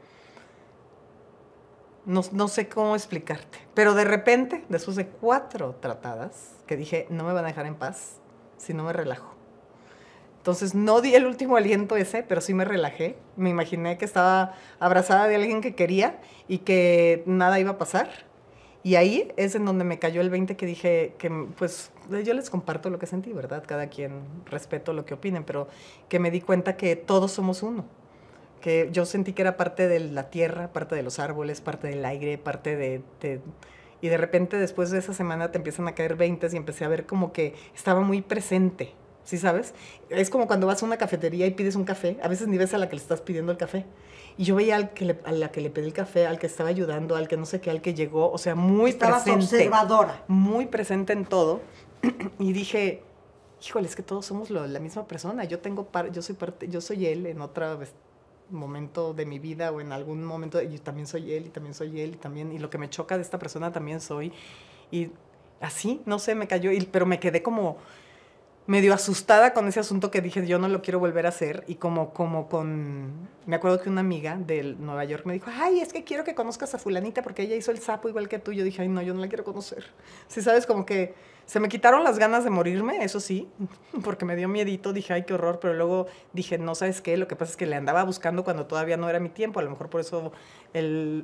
no, no sé cómo explicarte. Pero de repente, después de cuatro tratadas, que dije, no me van a dejar en paz si no me relajo. Entonces no di el último aliento ese, pero sí me relajé. Me imaginé que estaba abrazada de alguien que quería y que nada iba a pasar. Y ahí es en donde me cayó el veinte que dije que, pues, yo les comparto lo que sentí, ¿verdad? Cada quien respeto lo que opinen, pero que me di cuenta que todos somos uno. Que yo sentí que era parte de la tierra, parte de los árboles, parte del aire, parte de... de y de repente después de esa semana te empiezan a caer veintes y empecé a ver como que estaba muy presente. ¿Sí sabes? Es como cuando vas a una cafetería y pides un café, a veces ni ves a la que le estás pidiendo el café. Y yo veía al que le, a la que le pedí el café, al que estaba ayudando, al que no sé qué, al que llegó, o sea, muy Estabas presente. observadora. Muy presente en todo. Y dije, híjole, es que todos somos lo, la misma persona. Yo tengo par, yo soy parte, yo soy él en otro momento de mi vida o en algún momento, yo también soy él y también soy él y también, y lo que me choca de esta persona también soy. Y así, no sé, me cayó, y, pero me quedé como medio asustada con ese asunto que dije, yo no lo quiero volver a hacer, y como, como con, me acuerdo que una amiga de Nueva York me dijo, ay, es que quiero que conozcas a fulanita porque ella hizo el sapo igual que tú. Yo dije, ay, no, yo no la quiero conocer. Sí, sabes, como que se me quitaron las ganas de morirme, eso sí, porque me dio miedito, dije, ay, qué horror, pero luego dije, no, ¿sabes qué? Lo que pasa es que le andaba buscando cuando todavía no era mi tiempo, a lo mejor por eso el,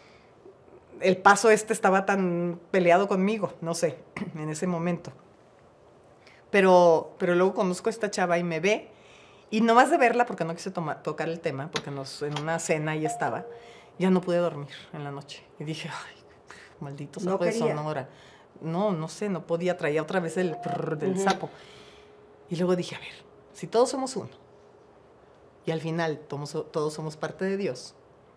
el paso este estaba tan peleado conmigo, no sé, en ese momento. Pero, pero luego conozco a esta chava y me ve, y nomás de verla, porque no quise toma, tocar el tema, porque nos, en una cena ahí estaba, ya no pude dormir en la noche. Y dije, ay, maldito sapo no de Sonora. No, no sé, no podía, traía otra vez el prrr del uh-huh. sapo. Y luego dije, a ver, si todos somos uno, y al final todos, todos somos parte de Dios,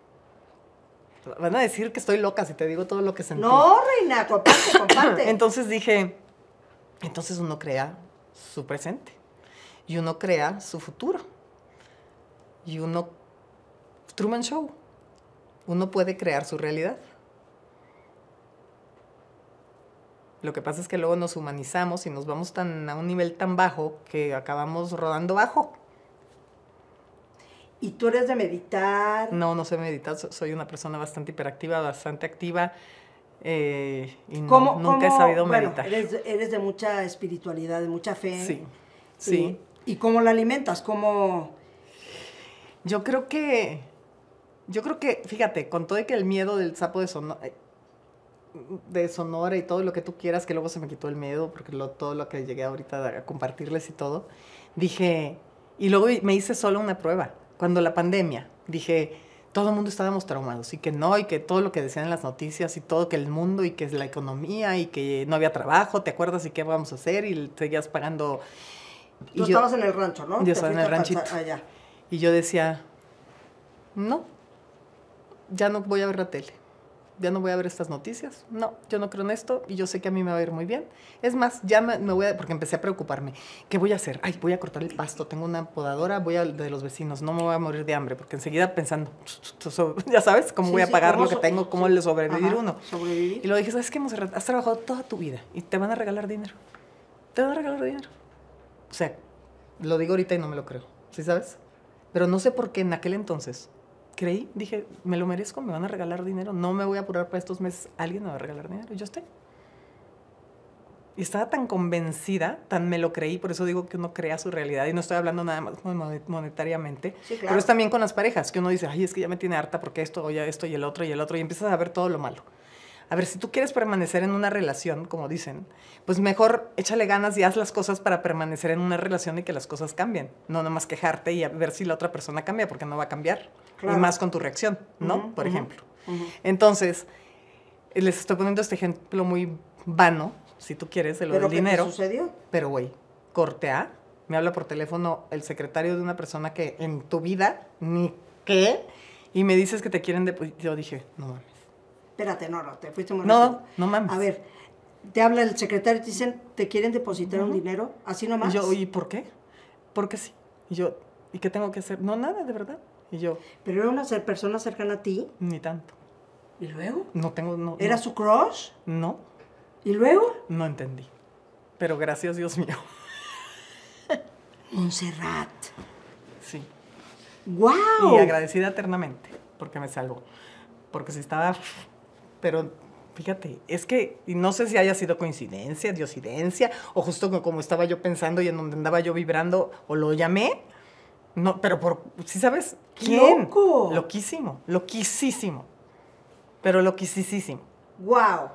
van a decir que estoy loca si te digo todo lo que sentí. No, reina, comparte, comparte. Entonces dije, entonces uno crea su presente, y uno crea su futuro, y uno, Truman Show, uno puede crear su realidad. Lo que pasa es que luego nos humanizamos y nos vamos tan, a un nivel tan bajo que acabamos rodando bajo. ¿Y tú eres de meditar? No, no sé meditar, soy una persona bastante hiperactiva, bastante activa, eh, y no, ¿Cómo, nunca cómo, he sabido bueno, meditar. Eres, eres de mucha espiritualidad, de mucha fe. Sí, sí. ¿Y, ¿y cómo la alimentas? ¿Cómo...? Yo creo que, yo creo que, fíjate, con todo y que el miedo del sapo de Sonora, de Sonora y todo lo que tú quieras, que luego se me quitó el miedo, porque lo, todo lo que llegué ahorita a compartirles y todo, dije, y luego me hice solo una prueba, cuando la pandemia, dije, todo el mundo estábamos traumados, y que no, y que todo lo que decían en las noticias, y todo, que el mundo, y que es la economía, y que no había trabajo, ¿te acuerdas? ¿Y qué vamos a hacer? Y seguías pagando. Tú y estabas yo, en el rancho, ¿no? Yo estaba en el ranchito. Allá. Y yo decía, no, ya no voy a ver la tele. Ya no voy a ver estas noticias, no, yo no creo en esto y yo sé que a mí me va a ir muy bien. Es más, ya me, me voy a, porque empecé a preocuparme, ¿qué voy a hacer? Ay, voy a cortar el pasto, tengo una podadora, voy a de los vecinos, no me voy a morir de hambre, porque enseguida pensando, ya sabes, cómo sí, voy a pagar sí, lo que tengo, cómo sí. le sobrevivir Ajá, uno. Sobrevivir. Y luego dije, ¿sabes qué, Monserrat? Has trabajado toda tu vida y te van a regalar dinero, te van a regalar dinero. O sea, lo digo ahorita y no me lo creo, ¿sí sabes? Pero no sé por qué en aquel entonces creí, dije, me lo merezco, me van a regalar dinero, no me voy a apurar para estos meses, alguien me va a regalar dinero, y yo estoy. Y estaba tan convencida, tan me lo creí, por eso digo que uno crea su realidad, y no estoy hablando nada más monetariamente, sí, claro. pero es también con las parejas, que uno dice, ay, es que ya me tiene harta porque esto, o ya esto, y el otro, y el otro, y empiezas a ver todo lo malo. A ver, si tú quieres permanecer en una relación, como dicen, pues mejor échale ganas y haz las cosas para permanecer en una relación y que las cosas cambien. No nomás quejarte y a ver si la otra persona cambia, porque no va a cambiar. Claro. Y más con tu reacción, ¿no? Uh-huh, Por uh-huh, ejemplo. Uh-huh. Entonces, les estoy poniendo este ejemplo muy vano, si tú quieres, de lo del dinero. ¿Pero qué sucedió? Pero, güey, corte A, me habla por teléfono el secretario de una persona que en tu vida, ni qué, y me dices que te quieren depositar. Yo dije, no mames. Espérate, no, no, te fuiste muy No, rápido. no mames. A ver, te habla el secretario y te dicen, ¿te quieren depositar uh-huh. un dinero? ¿Así nomás? Y yo, ¿y por qué? Porque sí. Y yo, ¿y qué tengo que hacer? No, nada, de verdad. Y yo... ¿Pero era una persona cercana a ti? Ni tanto. ¿Y luego? No tengo... No, ¿Era no. su crush? No. ¿Y luego? No entendí. Pero gracias, Dios mío. Montserrat. Sí. ¡Guau! Y agradecida eternamente, porque me salvó. Porque si estaba... Pero fíjate, es que y no sé si haya sido coincidencia, diosidencia, o justo como estaba yo pensando y en donde andaba yo vibrando, o lo llamé, no, pero por, ¿sí sabes? ¿Quién? ¡Loco! Loquísimo, loquísimo, pero loquísimo. ¡Wow!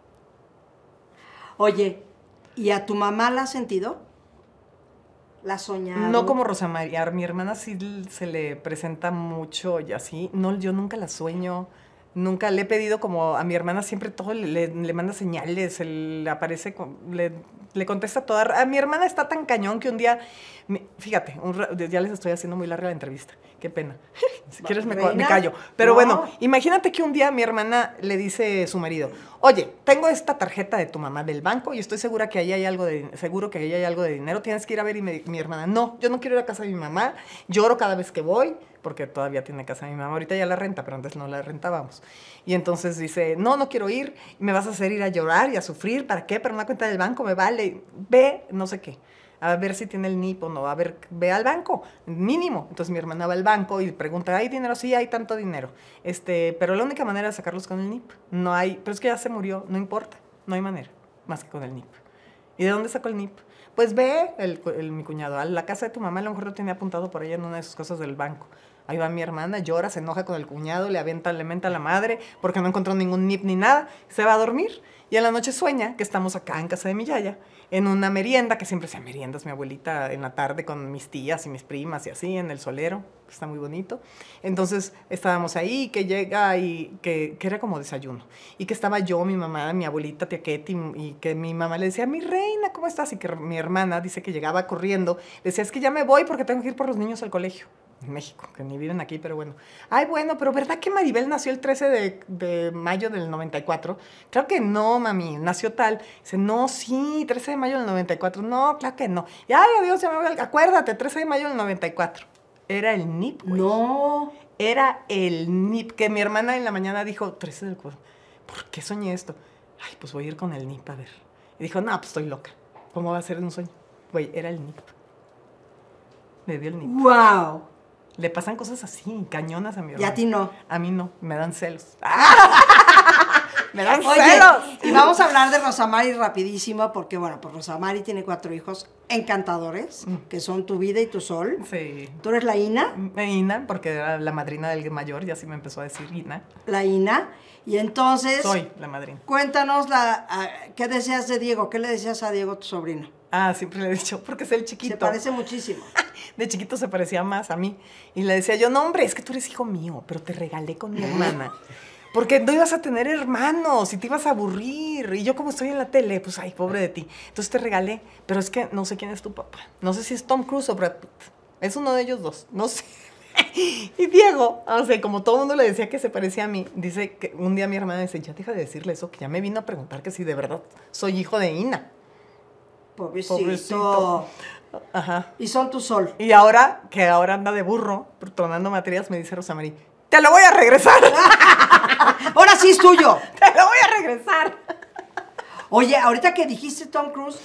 Oye, ¿y a tu mamá la has sentido? ¿La has soñado? No como Rosa María, a mi hermana sí se le presenta mucho y así, no, yo nunca la sueño. Nunca le he pedido como a mi hermana, siempre todo le, le, le manda señales, le aparece, le, le contesta toda. A mi hermana está tan cañón que un día, me, fíjate, un, ya les estoy haciendo muy larga la entrevista, qué pena. Si quieres me, me callo. Pero no. Bueno, imagínate que un día mi hermana le dice a su marido, oye, tengo esta tarjeta de tu mamá del banco y estoy segura que ahí hay algo de, seguro que ahí hay algo de dinero, tienes que ir a ver. Y me, mi hermana, no, yo no quiero ir a casa de mi mamá, lloro cada vez que voy, porque todavía tiene casa de mi mamá, ahorita ya la renta, pero antes no la rentábamos. Y entonces dice, no, no quiero ir, me vas a hacer ir a llorar y a sufrir, ¿para qué? Pero una cuenta del banco me vale, ve, no sé qué, a ver si tiene el N I P o no, a ver, ve al banco, mínimo. Entonces mi hermana va al banco y pregunta, ¿hay dinero? Sí, hay tanto dinero, este, pero la única manera de sacarlos con el N I P, no hay, pero es que ya se murió, no importa, no hay manera, más que con el N I P. ¿Y de dónde sacó el N I P? Pues ve, el, el, mi cuñado, a la casa de tu mamá, a lo mejor lo tenía apuntado por ahí en una de sus cosas del banco. Ahí va mi hermana, llora, se enoja con el cuñado, le avienta, le menta a la madre porque no encontró ningún N I P ni nada, se va a dormir. Y en la noche sueña que estamos acá en casa de mi yaya, en una merienda, que siempre hacía meriendas mi abuelita en la tarde con mis tías y mis primas y así, en el solero, que está muy bonito. Entonces estábamos ahí, que llega y que, que era como desayuno. Y que estaba yo, mi mamá, mi abuelita, tía Ketty, y que mi mamá le decía, mi reina, ¿cómo estás? Y que mi hermana dice que llegaba corriendo, le decía, es que ya me voy porque tengo que ir por los niños al colegio. En México, que ni viven aquí, pero bueno. Ay, bueno, pero ¿verdad que Maribel nació el trece de mayo del noventa y cuatro? Claro que no, mami, nació tal. Dice, no, sí, trece de mayo del noventa y cuatro. No, claro que no. Y ay, adiós, ya me voy al... Acuérdate, trece de mayo del noventa y cuatro. Era el N I P, güey. No. Era el N I P, que mi hermana en la mañana dijo, trece del cuatro, ¿por qué soñé esto? Ay, pues voy a ir con el N I P a ver. Y dijo, no, pues estoy loca. ¿Cómo va a ser un sueño? Güey, era el N I P. Le dio el N I P. ¡Wow! Le pasan cosas así, cañonas a mi hermana. ¿Y a ti no? A mí no, me dan celos. ¡Me dan Oye, celos! Y vamos a hablar de Rosa Mari rapidísimo, porque bueno, pues Rosa Mari tiene cuatro hijos encantadores, mm. que son tu vida y tu sol. Sí. ¿Tú eres la Ina? Ina, porque era la madrina del mayor, y así me empezó a decir Ina. La Ina. Y entonces... Soy la madrina. Cuéntanos, la, uh, ¿qué deseas de Diego? ¿Qué le decías a Diego, tu sobrino? Ah, siempre le he dicho, porque es el chiquito. Se parece muchísimo. De chiquito se parecía más a mí. Y le decía yo, no, hombre, es que tú eres hijo mío, pero te regalé con mi hermana. Porque no ibas a tener hermanos y te ibas a aburrir. Y yo como estoy en la tele, pues, ay, pobre de ti. Entonces te regalé, pero es que no sé quién es tu papá. No sé si es Tom Cruise o Brad Pitt. Es uno de ellos dos, no sé. Y Diego, o sea, como todo el mundo le decía que se parecía a mí, dice que un día mi hermana dice, ya deja de decirle eso, que ya me vino a preguntar que si de verdad soy hijo de Ina. Pobrecito. Pobrecito. Ajá. Y son tu sol. Y ahora, que ahora anda de burro, tronando materias, me dice Rosa Mari, te lo voy a regresar. Ahora sí es tuyo. Te lo voy a regresar. Oye, ahorita que dijiste Tom Cruise,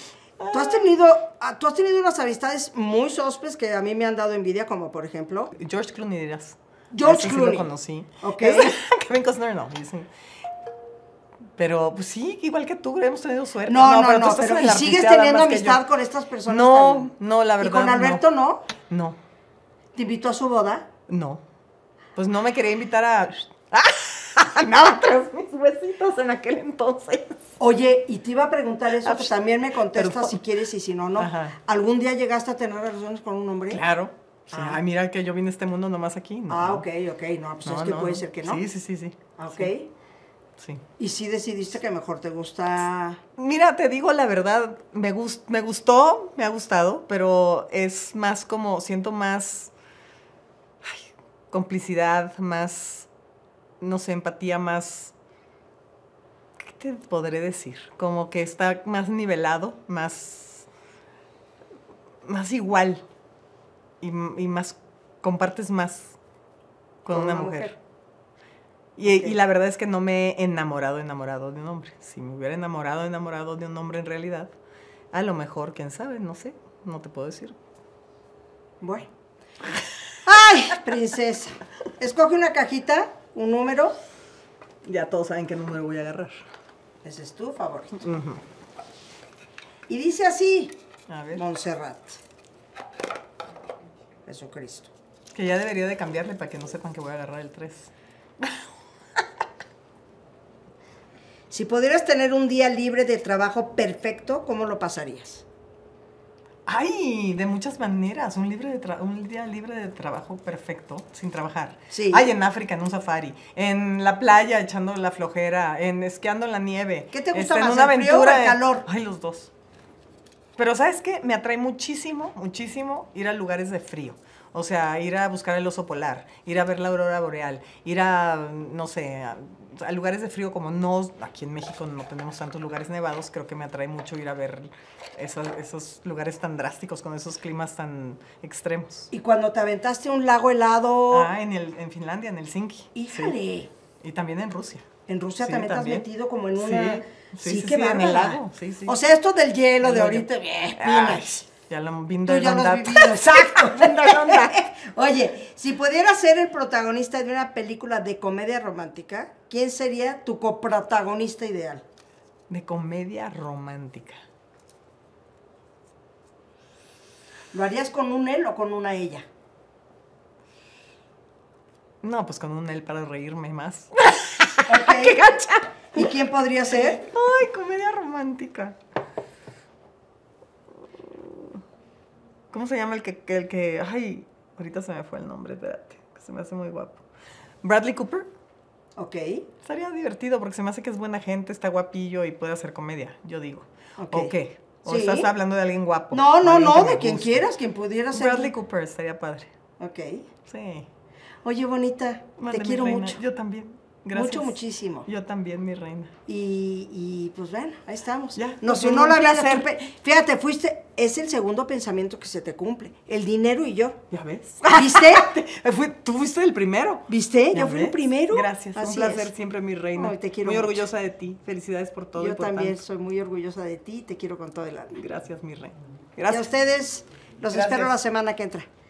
Tú has tenido, ah, tú has tenido unas amistades muy sospes que a mí me han dado envidia, como por ejemplo... George Clooney dirás. George Ese sí Clooney. lo conocí. Ok. Kevin Costner no. Dicen. Pero, pues sí, igual que tú, hemos tenido suerte. No, no, pero no, tú estás pero en ¿y la sigues artisteada teniendo más que amistad yo. con estas personas? No, tan- no, la verdad. ¿Y con Alberto no? No, ¿Te invitó a su boda? no. Pues no me quería invitar a... no, tras mis huesitos en aquel entonces. Oye, y te iba a preguntar eso, que también me contestas Perdón. si quieres y si no, no. Ajá. ¿Algún día llegaste a tener relaciones con un hombre? Claro. Sí, Ah. Ay, mira que yo vine a este mundo nomás aquí. No. Ah, ok, ok, no, pues No, es que no, puede no. ser que no. Sí, sí, sí, sí. Ah, ok. Sí, sí. Y sí decidiste que mejor te gusta... Mira, te digo la verdad, me, gust me gustó, me ha gustado, pero es más como, siento más ay, complicidad, más, no sé, empatía, más, ¿qué te podré decir? Como que está más nivelado, más, más igual y, y más, compartes más con, Con una, una mujer. mujer. Y, Ok. y la verdad es que no me he enamorado, enamorado de un hombre. Si me hubiera enamorado, enamorado de un hombre en realidad, a lo mejor, quién sabe, no sé, no te puedo decir. Bueno. ¡Ay, princesa! Escoge una cajita, un número. Ya todos saben qué número voy a agarrar. Ese es tu favorito. Ujú. Y dice así, A ver, Montserrat. Jesucristo. que ya debería de cambiarle para que no sepan que voy a agarrar el tres. Si pudieras tener un día libre de trabajo perfecto, ¿cómo lo pasarías? Ay, de muchas maneras. Un, libre de tra- un día libre de trabajo perfecto, sin trabajar. Sí. Ay, en África, en un safari. En la playa, echando la flojera. En esquiando en la nieve. ¿Qué te gusta este, más, en una el frío o aventura el de- calor? Ay, los dos. Pero ¿sabes qué? Me atrae muchísimo, muchísimo ir a lugares de frío. O sea, ir a buscar el oso polar, ir a ver la aurora boreal, ir a, no sé, a, a lugares de frío como no, aquí en México no tenemos tantos lugares nevados, creo que me atrae mucho ir a ver esos, esos lugares tan drásticos, con esos climas tan extremos. Y cuando te aventaste a un lago helado... Ah, en, el, en Finlandia, en Helsinki. ¡Híjale! Sí. Y también en Rusia. En Rusia Sí, también, también. te has metido como en Sí, una... sí, sí, qué sí, en bárbara. el lago, sí, sí. O sea, esto del hielo El de hoyo. ahorita, bien, Ay, Peanuts. ya lo han Tú ya lo has vivido, exacto. Oye, si pudieras ser el protagonista de una película de comedia romántica, ¿quién sería tu coprotagonista ideal? De comedia romántica. ¿Lo harías con un él o con una ella? No, pues con un él para reírme más. Ok. ¡Qué gacha! ¿Y quién podría ser? Ay, comedia romántica. ¿Cómo se llama el que, el que... Ay, ahorita se me fue el nombre, espérate, que se me hace muy guapo. Bradley Cooper. Ok. Estaría divertido porque se me hace que es buena gente, está guapillo y puede hacer comedia, yo digo. Ok. ¿O qué? ¿O Sí. estás hablando de alguien guapo? No, no, Alguien no, que me de quien guste? quieras, quien pudiera ser. Bradley Cooper estaría padre. Ok. Sí. Oye, bonita, Mande, te mi quiero reina. mucho. Yo también. Gracias. Mucho, muchísimo. Yo también, mi reina. Y, y, pues bueno, ahí estamos. Ya, No, pues, si un no la vida, placer. tú pe- fíjate, fuiste, es el segundo pensamiento que se te cumple. El dinero y yo. ¿Ya ves? ¿Viste? Fui- tú fuiste el primero. ¿Viste? ¿Ya Yo fui el ves? primero. Gracias, Así un placer es. siempre, mi reina. Ay, te quiero Muy mucho. orgullosa de ti. Felicidades por todo. y Yo por también tanto. soy muy orgullosa de ti y te quiero con todo el alma. Gracias, mi reina. Y a Gracias. ustedes los Gracias. espero la semana que entra.